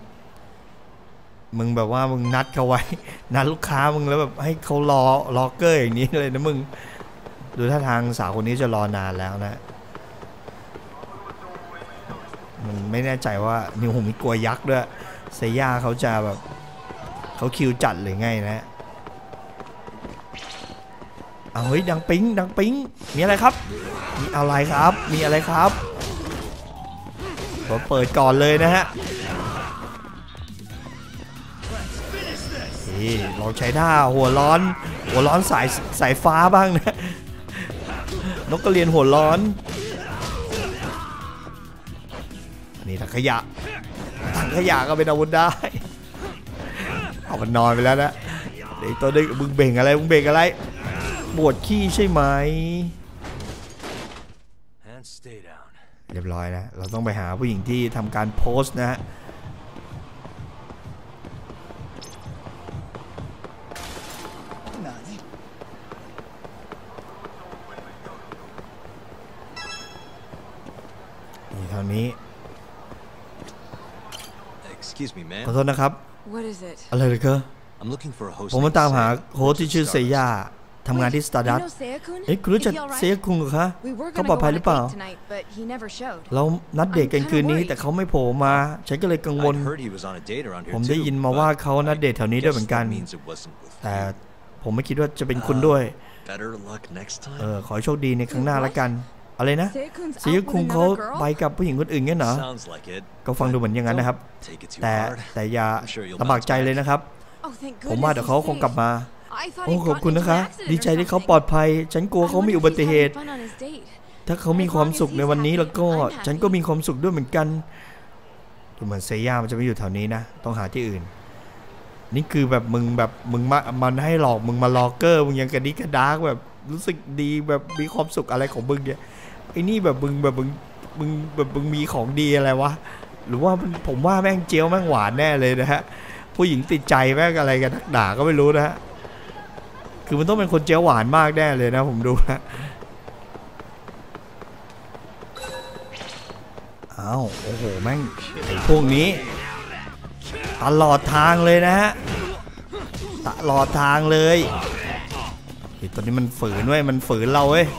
มึงแบบว่ามึงนัดเขาไว้นัดลูกค้ามึงแล้วแบบให้เขารอเกอร์อย่างนี้เลยนะมึงดูท่าทางสาวคนนี้จะรอนานแล้วนะมันไม่แน่ใจว่านิวหงมีกลัวยักษ์ด้วยเซย่าเขาจะแบบเขาคิวจัดหรือไงนะเอาเฮ้ยดังปิ๊งมีอะไรครับมีอะไรครับผมเปิดก่อนเลยนะฮะนี่ลองใช้ท่าหัวร้อนสายฟ้าบ้างนะนกกระเรียนหัวร้อนอันนี้ถังขยะก็เป็นอาวุธได้เอามันนอนไปแล้วนะเดี๋ยวตัวนึงมึงเบ่งอะไรปวดขี้ใช่ไหมเรียบร้อยนะเราต้องไปหาผู้หญิงที่ทำการโพสต์นะฮะนี่เท่านี้ขอโทษนะครับอะไรเลยครับผมมาตามหาโฮสที่ชื่อเซย่าทำงานที่ Stardust คุณรู้จักเซย่าคุงเหรอคะเขาปลอดภัยหรือเปล่าเรานัดเดทกันคืนนี้แต่เขาไม่โผล่มาฉันก็เลยกังวลผมได้ยินมาว่าเขานัดเดทแถวนี้ด้วยเหมือนกันแต่ผมไม่คิดว่าจะเป็นคุณด้วยขอโชคดีในครั้งหน้าละกันอะไรนะเซย่าคุงเขาไปกับผู้หญิงคนอื่นงั้นเหรอก็ฟังดูเหมือนอย่างนั้นนะครับแต่อย่าลำบากใจเลยนะครับผมว่าเดี๋ยวเขาคงกลับมาโอ้ขอบคุณนะคะดีใจที่เขาปลอดภัยฉันกลัวเขามีอุบัติเหตุถ้าเขามีความสุขในวันนี้แล้วก็ฉันก็มีความสุขด้วยเหมือนกันดูเหมือนเซย่ามันจะไม่อยู่แถวนี้นะต้องหาที่อื่นนี่คือแบบมึงมันให้หลอกมึงมาล็อกเกอร์มึงยังกระดิกกระดากแบบรู้สึกดีแบบมีความสุขอะไรของมึงเนี่ยไอ้นี่แบบมึงมีของดีอะไรวะหรือว่าผมว่าแม่งเจียวแม่งหวานแน่เลยนะฮะผู้หญิงติดใจแม่งอะไรกันนักด่าก็ไม่รู้นะฮะคือมันต้องเป็นคนเจียวหวานมากแน่เลยนะผมดูนะอ้าวโอ้โหแม่งไอ้พวกนี้ตลอดทางเลยนะฮะตลอดทางเลยไอ้ตัวนี้มันฝืนเว้ยมันฝืนเราเว้ย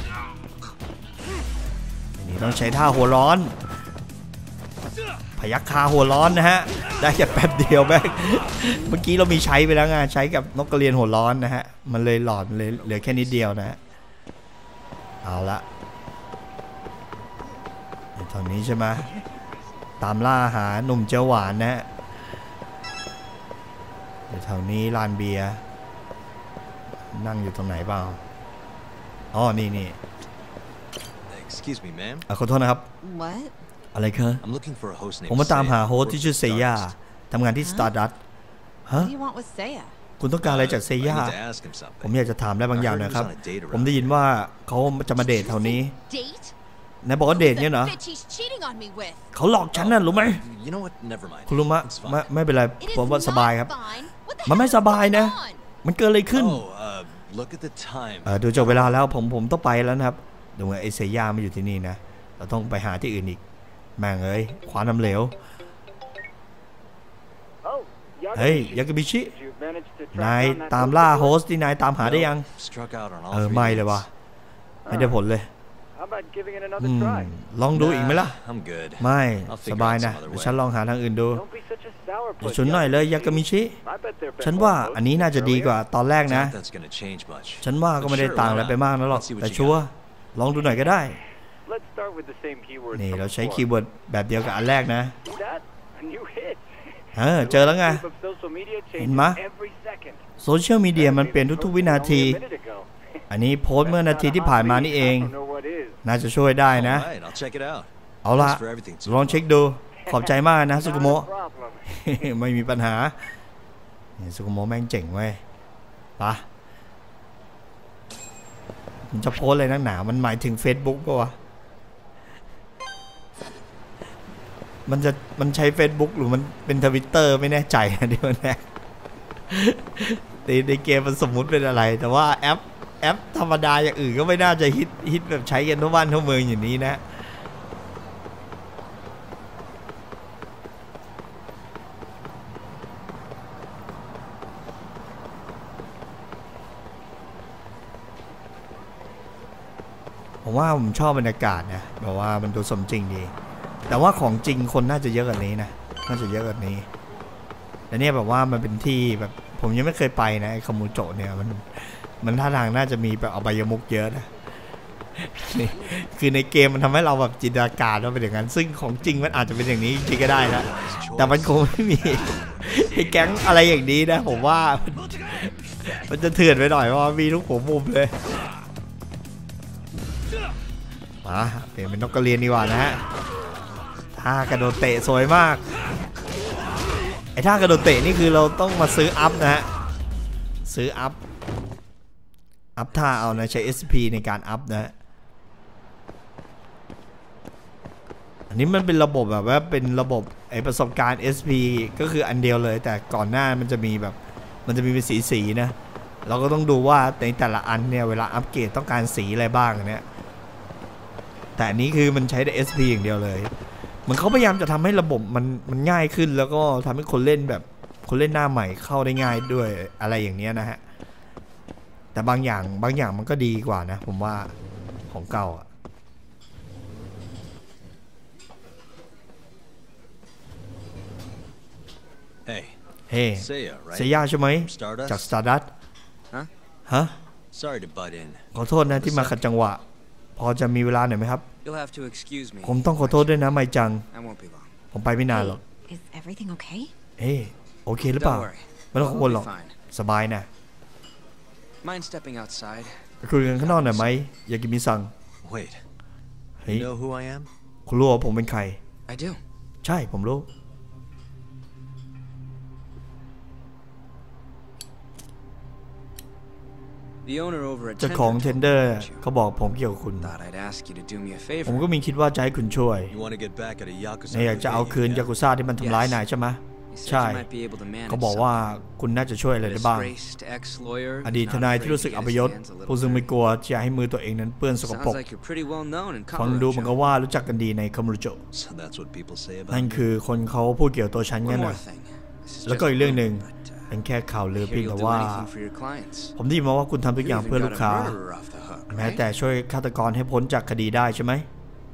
นี่ต้องใช้ท่าหัวร้อนพยัคฆาหัวร้อนนะฮะได้แค่แป๊บเดียวแม่งเมื่อกี้เรามีใช้ไปแล้วไงใช้กับนกกระเรียนหัวร้อนนะฮะมันเลยหลอดเลยเหลือแค่นิดเดียวนะฮะเอาละตอนนี้ใช่ไหมตามล่าหาหนุ่มเจ้าหวานนะฮะแถวนี้ลานเบียร์นั่งอยู่ตรงไหนเปล่าอ๋อนี่ขอโทษนะครับอะไรคะผมมาตามหาโฮสที่ชื่อเซย่าทำงานที่ Stardust ฮะคุณต้องการอะไรจากเซย่าผมอยากจะถามได้บางอย่างนะครับผมได้ยินว่าเขาจะมาเดทแถวนี้นายบอกว่าเดทเนี่ยเหรอเขาหลอกฉันน่ะรู้ไหมคุณรู้มะไม่เป็นไรผมว่าสบายครับมันไม่สบายนะมันเกิดอะไรขึ้นดูจากเวลาแล้วผมต้องไปแล้วนะครับดูเหมือนไอเซย่าไม่อยู่ที่นี่นะเราต้องไปหาที่อื่นอีกแม่งเอ้ยคว้าน้ำเหลวเฮ้ยยากิบิชินายตามล่าโฮสที่นายตามหาได้ยังไม่เลยวะไม่ได้ผลเลยลองดูอีกไหมล่ะไม่สบายนะเดี๋ยวฉันลองหาทางอื่นดูอย่าฉุนหน่อยเลยยากามิชิฉันว่าอันนี้น่าจะดีกว่าตอนแรกนะฉันว่าก็ไม่ได้ต่างอะไรไปมากนะหรอกแต่ชัวร์ลองดูหน่อยก็ได้นี่เราใช้คีย์เวิร์ดแบบเดียวกับอันแรกนะเจอแล้วไงเห็นไหมโซเชียลมีเดียมันเปลี่ยนทุกๆวินาทีอันนี้โพสต์เมื่อนาทีที่ผ่านมานี่เองน่าจะช่วยได้นะเอาละลองเช็คดูขอบใจมากนะสุกุโมะ ไม่มีปัญหาสุกุโมะแม่งเจ๋งเว้ยปะมันจะโพสอะไรนักหนามันหมายถึง Facebook ป่ะวะมันใช้ Facebook หรือมันเป็น Twitter ไม่แน่ใจนะที่มันแน่ในเกมมันสมมุติเป็นอะไรแต่ว่าแอปธรรมดาอย่างอื่นก็ไม่น่าจะฮิตแบบใช้กันทั่วบ้านทั่วเมืองอย่างนี้นะผมว่าผมชอบบรรยากาศนะแบบว่ามันดูสมจริงดีแต่ว่าของจริงคนน่าจะเยอะกว่านี้นะน่าจะเยอะกว่านี้แต่เนี่ยแบบว่ามันเป็นที่แบบผมยังไม่เคยไปนะไอ้คามูโจะเนี่ยมันท่าทางน่าจะมีแบบอบายมุขเยอะนะนี่คือในเกมมันทำให้เราแบบจินตนาการว่าเป็นอย่างนั้นซึ่งของจริงมันอาจจะเป็นอย่างนี้จริงก็ได้นะแต่มันคงไม่มีไอ้แก๊งอะไรอย่างนี้นะผมว่ามันจะเถื่อนไปหน่อยเพราะมีทุกหัวมุมเลยมาเปลี่ยนเป็นนกกระเรียนดีกว่านะฮะท่ากระโดดเตะสวยมากไอ้ท่ากระโดดเตะนี่คือเราต้องมาซื้ออัพนะฮะซื้ออัพท่าเอานะใช้ SP ในการอัพนะฮะอันนี้มันเป็นระบบแบบว่าเป็นระบบไอ้ประสบการณ์ SP ก็คืออันเดียวเลยแต่ก่อนหน้ามันจะมีแบบมันจะมีเป็นสีนะเราก็ต้องดูว่าในแต่ละอันเนี่ยเวลาอัปเกรดต้องการสีอะไรบ้างเนี่ยแต่อันนี้คือมันใช้แต่ SP อย่างเดียวเลยเหมือนเขาพยายามจะทำให้ระบบมันง่ายขึ้นแล้วก็ทำให้คนเล่นแบบคนเล่นหน้าใหม่เข้าได้ง่ายด้วยอะไรอย่างเนี้ยนะฮะแต่บางอย่างมันก็ดีกว่านะผมว่าของเก่าอะเฮ้เซย่าใช่ไหมจาก Stardust ฮะขอโทษนะที่มาขัดจังหวะพอจะมีเวลาหน่อยไหมครับผมต้องขอโทษด้วยนะไมจังผมไปไม่นานหรอกโอเคหรือเปล่าไม่ต้องกังวลหรอกสบายนะไปคุยกันข้างนอกหน่อยไหมยากิมิซังเฮ้ยคุณรู้ว่าผมเป็นใครใช่ผมรู้เจ้าของเทนเดอร์เขาบอกผมเกี่ยวกับคุณผมก็มีคิดว่าจะให้คุณช่วยนายอยากจะเอาคืนยากุซ่าที่มันทำร้ายนายใช่ไหมใช่เขาบอกว่าคุณน่าจะช่วยอะไรได้บ้างอดีตทนายที่รู้สึกอัปยศผู้ซึ่งไม่กลัวจะให้มือตัวเองนั้นเปื้อนสกปรกฟังดูเหมือนกับว่ารู้จักกันดีในคามูรุโจะนั่นคือคนเขาพูดเกี่ยวกับตัวฉันงั้นนะแล้วก็อีกเรื่องหนึ่งเป็นแค่ข่าวลือเพียงแต่ว่าผมได้ยินมาว่าคุณทำทุกอย่างเพื่อลูกค้าแม้แต่ช่วยฆาตกรให้พ้นจากคดีได้ใช่ไหม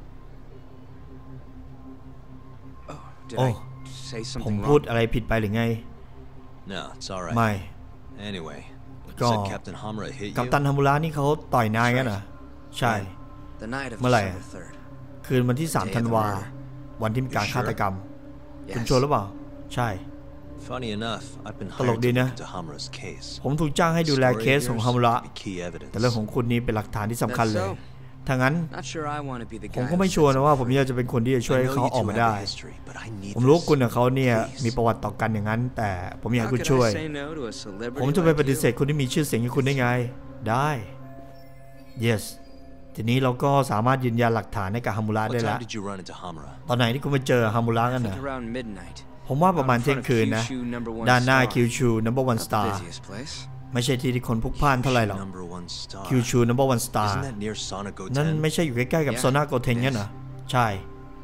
โอ้ผมพูดอะไรผิดไปหรือไงไม่ก็กัปตันฮามุระนี่เขาต่อยนายกันเหรอใช่เมื่อไหร่คืนวันที่3 ธันวาวันที่มีการฆาตกรรมคุณชัวร์หรือเปล่าใช่ตลกดีนะผมถูกจ้างให้ดูแลเคสของฮามุระแต่เรื่องของคุณนี่เป็นหลักฐานที่สำคัญเลยถ้างั้นผมก็ไม่ชัวร์นะว่าผมอยากจะเป็นคนที่จะช่วยเขาออกมาได้ผมรู้คุณกับเขาเนี่ยมีประวัติต่อกันอย่างนั้นแต่ผมอยากคุณช่วยผมจะไปปฏิเสธคนที่มีชื่อเสียงอย่างคุณได้ไงได้ yes ทีนี้เราก็สามารถยืนยันหลักฐานให้กับฮามุระได้แล้วตอนไหนที่คุณไปเจอฮามุระกันนะผมว่าประมาณเที่ยงคืนนะด้านหน้าคิวชู number one star ไม่ใช่ที่คนพลุกพล่านเท่าไหร่หรอกคิวชู number one star นั่นไม่ใช่อยู่ใกล้ๆกับโซนาโกเทนเนี่ยนะใช่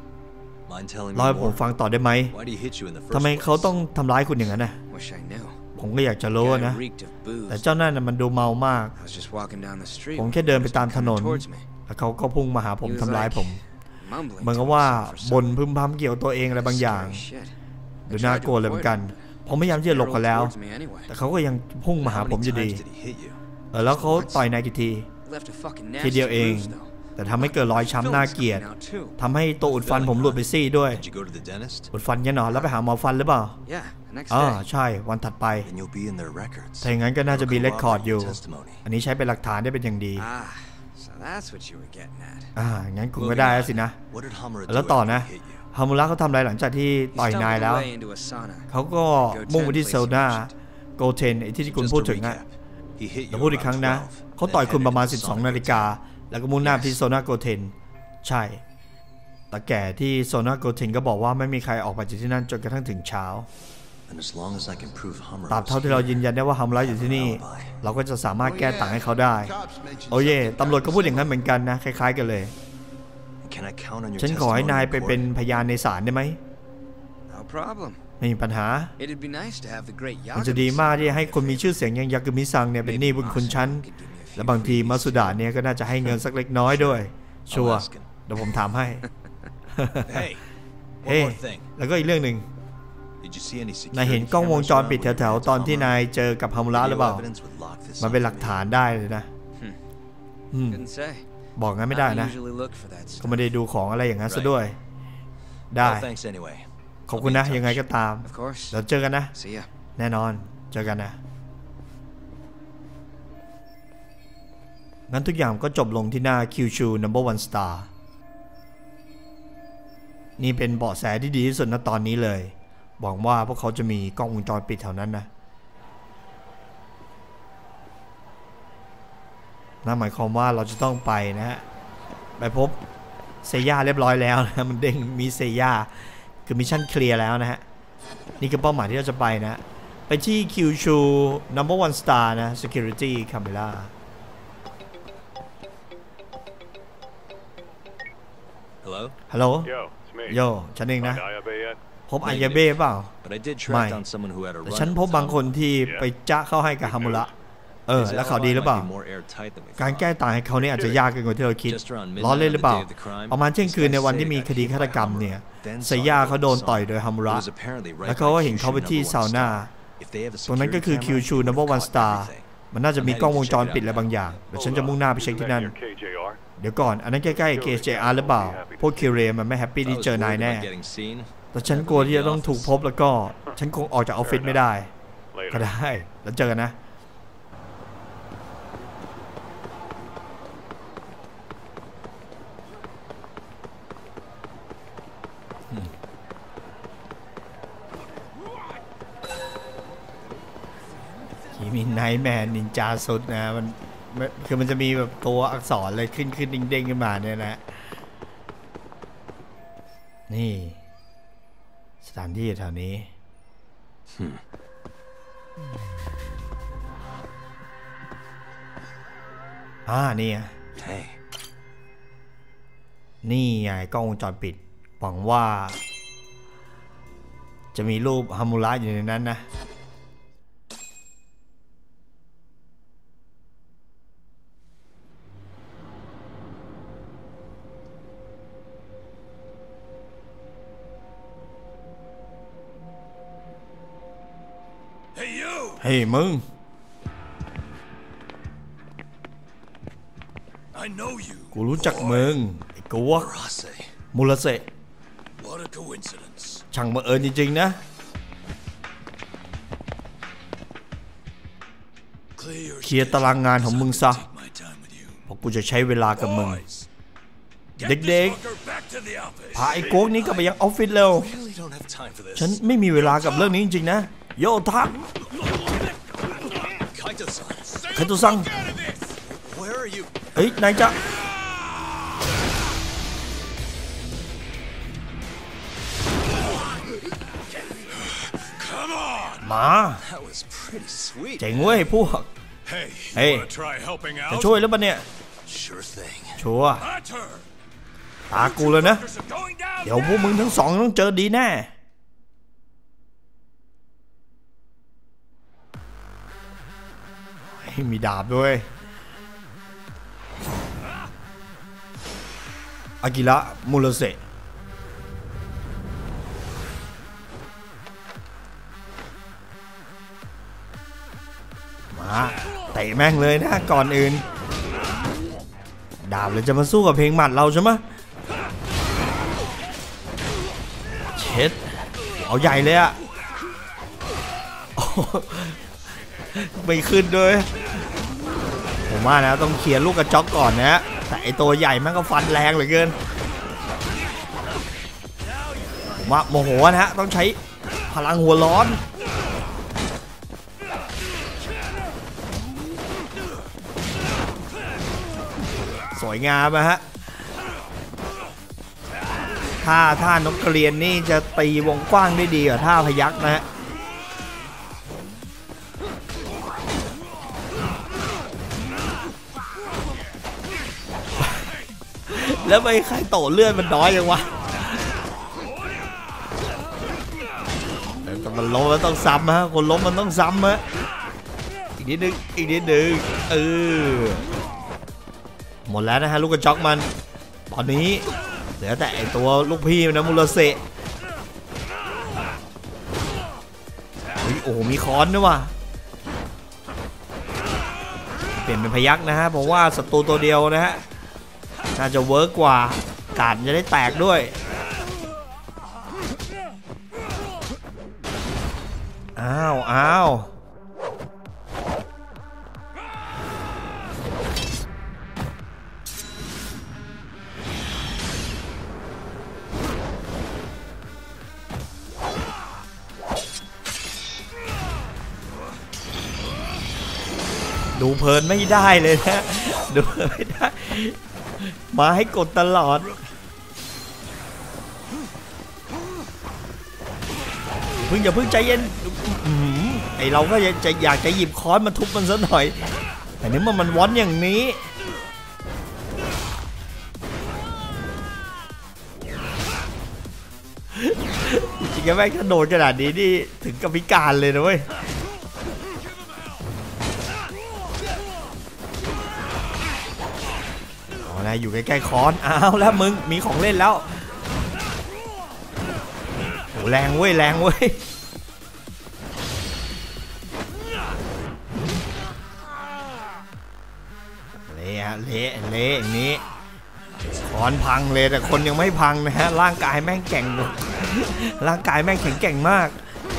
เล่าให้ผมฟังต่อได้ไหมทำไมเขาต้องทำร้ายคุณอย่างนั้นนะผมก็อยากจะรู้นะแต่เจ้านั่นมันดูเมามากผมแค่เดินไปตามถนนแล้วเขาก็พุ่งมาหาผมทำร้ายผมเหมือนกับว่าบ่นพึมพำเกี่ยวตัวเองอะไรบางอย่างดูน่ากลัวเลยเหมือนกันผมพยายามที่จะหลบกันแล้วแต่เขาก็ยังพุ่งมาหาผมอยู่ดีแล้วเขาต่อยนายกี่ทีเดียวเองแต่ทำให้เกิดรอยช้ำน่าเกลียดทำให้ตัวอุดฟันผมหลุดไปซี่ด้วยอุดฟันยันหนอแล้วไปหาหมอฟันหรือเปล่าใช่วันถัดไปถ้าอย่างนั้นก็น่าจะมีเรคคอร์ดอยู่อันนี้ใช้เป็นหลักฐานได้เป็นอย่างดีงั้นคุณก็ได้สินะแล้วต่อนะฮามุระเขาทำอะไรหลังจากที่ต่อยนายแล้วเขาก็มุ่งไปที่เซลนาโกเทนที่คุณพูดถึงเราพูดอีกครั้งนะเขาต่อยคุณประมาณ 12 นาฬิกาแล้วก็มุ่งหน้าที่โซนาโกเทนใช่แต่แก่ที่โซนาโกเทนก็บอกว่าไม่มีใครออกไปจากที่นั่นจนกระทั่งถึงเช้าตราบเท่าที่เรายืนยันได้ว่าฮามุระอยู่ที่นี่เราก็จะสามารถแก้ต่างให้เขาได้โอ้เย่ตำรวจก็พูดอย่างนั้นเหมือนกันนะคล้ายๆกันเลยฉันขอให้นายไปเป็นพยานในศาลได้ไหมไม่มีปัญหามันจะดีมากที่ให้คนมีชื่อเสียงอย่างยากุมิซังเนี่ยเป็นหนี้บุญคุณฉันและบางทีมัสุดะเนี่ยก็น่าจะให้เงินสักเล็กน้อยด้วยชัวร์เดี๋ยวผมถามให้เฮ้แล้วก็อีกเรื่องหนึ่งนายเห็นกล้องวงจรปิดแถวๆตอนที่นายเจอกับฮามุระหรือเปล่ามันเป็นหลักฐานได้เลยนะบอกงั้นไม่ได้นะก็ไม่ได้ดูของอะไรอย่างนั้นซะด้วยได้ขอบคุณนะยังไงก็ตามเดี๋ยวเจอกันนะแน่นอนเจอกันนะงั้นทุกอย่างก็จบลงที่หน้า Kyushu No.1 Star นี่เป็นเบาะแสที่ดีที่สุดณตอนนี้เลยหวังว่าพวกเขาจะมีกล้องวงจรปิดแถวนั้นนะนั่นหมายความว่าเราจะต้องไปนะฮะไปพบเซย่าเรียบร้อยแล้วนะมันเด้งมีเซย่าคือมิชชั่นเคลียร์แล้วนะฮะนี่คือเป้าหมายที่เราจะไปนะไปที่ Kyushu No.1 Star นะ Security Cameraฮัลโหลโยฉันเองนะพบอายาเบ้เปล่าไม่แต่ฉันพบบางคนที่ไปจ้าเข้าให้กับฮามุระแล้วเขาดีหรือเปล่าการแก้ต่างให้เขาเนี่ยอาจจะยากเกินกว่าที่เราคิดล้อเล่นหรือเปล่าประมาณเที่ยงคืนในวันที่มีคดีฆาตกรรมเนี่ยเซย่าเขาโดนต่อยโดยฮามุระแล้วเขาก็เห็นเขาไปที่ซาวน่าตรงนั้นก็คือ Kyushu No.1 Star มันน่าจะมีกล้องวงจรปิดอะไรบางอย่างเดี๋ยวฉันจะมุ่งหน้าไปเช็คที่นั่นเดี๋ยวก่อนอันนั้นใกล้ๆ KJR หรือเปล่าพวกคิวเรมันไม่แฮปปี้ที่เจอนายแน่แต่ฉันกลัวที่จะต้องถูกพบแล้วก็ฉันคงออกจากออฟฟิศไม่ได้ก็ได้แล้วเจอกันนะมีไนท์แมนนินจาสุดนะมันคือมันจะมีแบบตัวอักษรเลยขึ้นเด้งขึ้นมาเนี่ยนะนี่สถานที่แถวนี้นี่นี่ไงกล้องวงจรปิดหวังว่าจะมีรูปฮามุระอยู่ในนั้นนะเฮ้ยมึงกูรู้จักมึงไอ้กัวมูราเซะช่างบังเอิญจริงๆนะเคลียร์ตารางงานของมึงซะเพราะกูจะใช้เวลากับมึงเด็กๆพาไอ้โก๊กนี้กลับไปยังออฟฟิศเร็วฉันไม่มีเวลากับเรื่องนี้จริงๆนะโยทักใครตัวสั่งเฮ้ยนายจะมาเจ๋งเว้ยพวกเฮ้ยจะช่วยหรือเปล่าเนี่ยชัวร์ตากูเลยนะเดี๋ยวพวกมึงทั้งสองต้องเจอดีแน่มีดาบด้วยอากิระมุโรเซะมาเตะแม่งเลยนะก่อนอื่นดาบเลยจะมาสู้กับเพลงหมัดเราใช่ไหมเช็ดเอาใหญ่เลยอะไม่ขึ้นด้วยผมว่านะต้องเคลียร์ลูกกระจอกก่อนนะแต่ไอตัวใหญ่มันก็ฟันแรงเหลือเกินผมว่าโมโหนะฮะต้องใช้พลังหัวร้อนสวยงามนะฮะท่านกกระเรียนนี่จะตีวงกว้างได้ดีกว่าท่าพยัคฆ์นะฮะแล้วไม่ใครโตเลือดมันน้อยยังวะแต่มันล้มแล้วต้องซ้ำฮะคนล้มมันต้องซ้ำฮะอีกนิดนึงหมดแล้วนะฮะลูกกระจอกมันตอนนี้เหลือแต่ไอตัวลูกพี่นะมุโรเซะโอ้โหมีค้อนด้วยว่ะเปลี่ยนเป็นพยัคฆ์นะฮะเพราะว่าศัตรูตัวเดียวนะฮะน่าจะเวิร์กกว่าการจะได้แตกด้วยอ้าวดูเพลินไม่ได้เลยนะดูไม่ได้มาให้กดตลอดอย่าเพิ่งใจเย็นไอเราก็อยากจะหยิบค้อนมาทุบมันซะหน่อยแต่นี่มันวอนอย่างนี้จริงๆแม่งถ้าโดนขนาดนี้นี่ถึงกับพิการเลยนะเว้ยอยู่ใกล้ๆค้อนเอาแล้วมึงมีของเล่นแล้วโหแรงเว้ยเละอย่างนี้ค้อนพังเลยแต่คนยังไม่พังนะฮะร่างกายแม่งแข็งร่างกายแม่งแข็งแกร่งมาก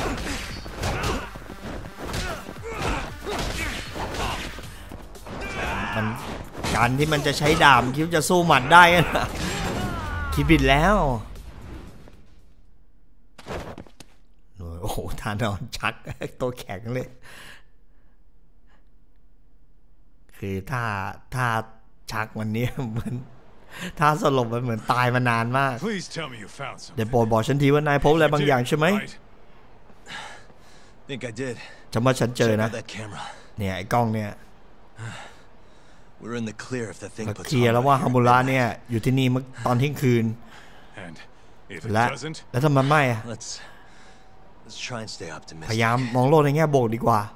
การที่มันจะใช้ดาบคิดจะสู้หมัดได้นะคิดผิดแล้วโอ้โหทานอนชักตัวแข็งเลยคือถ้าชักวันนี้มันถ้าสลบมันเหมือนตายมานานมากเดี๋ยวโปรดบอกฉันทีว่านายพบอะไรบางอย่างใช่ไหมจะมาฉันเจอนะเนี่ยไอ้กล้องเนี่ยเคลียร์แล้วว่าฮามุระเนี่ยอยู่ที่นี่เมื่อตอนเที่ยงคืนแล้วทำไมไม่พยายามมองโลกในแง่บวกดีกว่า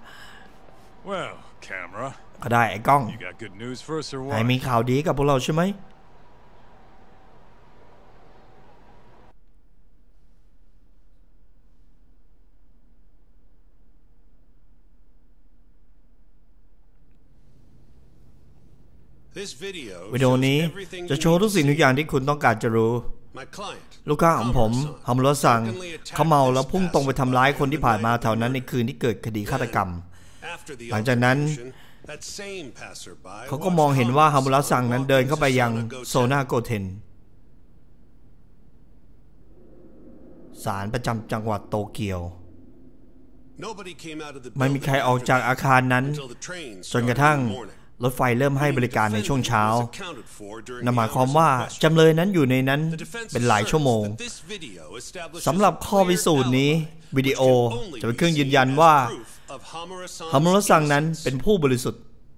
ก็ได้ไอ้กล้องนายมีข่าวดีกับพวกเราใช่ไหมวิดีโอนี้จะโชว์ทุกสิ่งทุกอย่างที่คุณต้องการจะรู้ลูกค้าของผมฮามุระซังเขาเมาแล้วพุ่งตรงไปทำร้ายคนที่ผ่านมาแถวนั้นในคืนที่เกิดคดีฆาตกรรมหลังจากนั้นเขาก็มองเห็นว่าฮามุระซังนั้นเดินเข้าไปยังโซนาโกเทนศาลประจำจังหวัดโตเกียวไม่มีใครออกจากอาคารนั้นจนกระทั่งรถไฟเริ่มให้บริการในช่วงเช้านั่นหมายความว่าจำเลยนั้นอยู่ในนั้นเป็นหลายชั่วโมงสำหรับข้อพิสูจน์นี้วิดีโอจะเป็นเครื่องยืนยันว่าฮามุระซังนั้นเป็นผู้บริสุทธิ์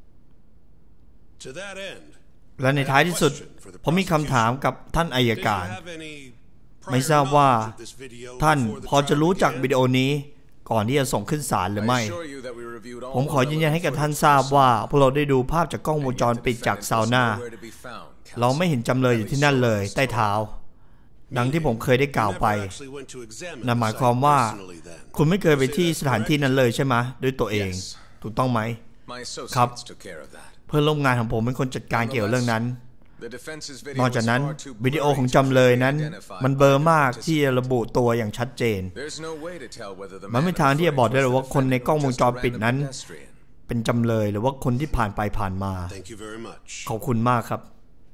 และในท้ายที่สุดผมมีคำถามกับท่านอัยการไม่ทราบว่าท่านพอจะรู้จักวิดีโอนี้ก่อนที่จะส่งขึ้นศาลหรือไม่ผมขอยืนยันให้กับท่านทราบว่าพวกเราได้ดูภาพจากกล้องวงจรปิดจากซาวน่าเราไม่เห็นจำเลยอยู่ที่นั่นเลยใต้เท้าดังที่ผมเคยได้กล่าวไปนั่นหมายความว่าคุณไม่เคยไปที่สถานที่นั้นเลยใช่ไหมด้วยตัวเองถูกต้องไหมครับเพื่อนร่วมงานของผมเป็นคนจัดการเกี่ยวกับเรื่องนั้นนอกจากนั้นวิดีโอของจำเลยนั้นมันเบลอมากที่จะระบุตัวอย่างชัดเจนมันไม่มีทางที่จะบอกได้เลยว่าคนในกล้องวงจรปิดนั้นเป็นจำเลยหรือว่าคนที่ผ่านไปผ่านมาขอบคุณมากครับ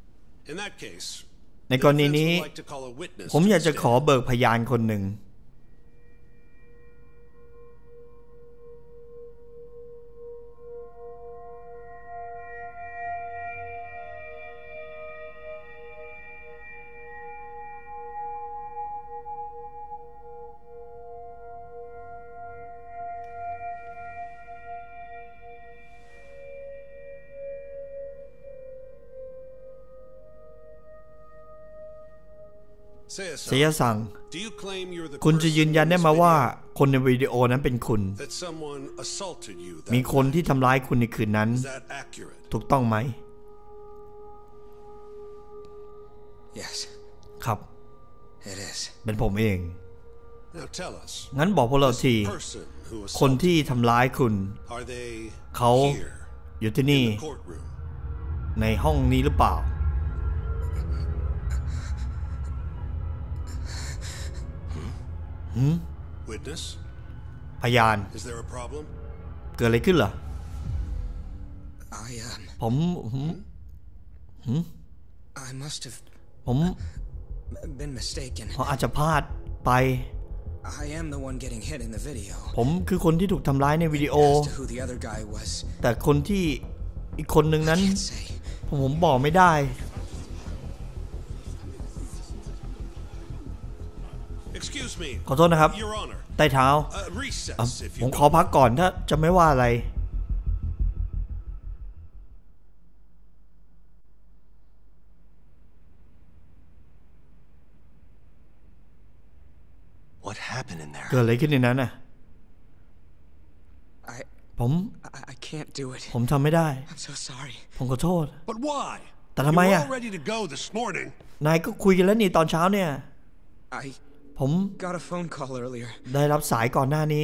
ในกรณีนี้ผมอยากจะขอเบิกพยานคนหนึ่งเสียสั่งคุณจะยืนยันได้ไหมว่าคนในวิดีโอนั้นเป็นคุณมีคนที่ทำร้ายคุณในคืนนั้นถูกต้องไหมครับเป็นผมเองงั้นบอกพวกเราทีคนที่ทำร้ายคุณเขาอยู่ที่นี่ในห้องนี้หรือเปล่าพยานเกิดอะไรขึ้นเหรอผมอาจจะพลาดไปผมคือคนที่ถูกทำร้ายในวิดีโอแต่คนที่อีกคนหนึ่งนั้นผมบอกไม่ได้ขอโทษนะครับใต้เท้าผมขอพักก่อนถ้าจะไม่ว่าอะไรเกิดอะไรขึ้นในนั้นน่ะผมทำไม่ได้ผมขอโทษแต่ทำไมอ่ะนายก็คุยกันแล้วนี่ตอนเช้าเนี่ยผมได้รับสายก่อนหน้านี้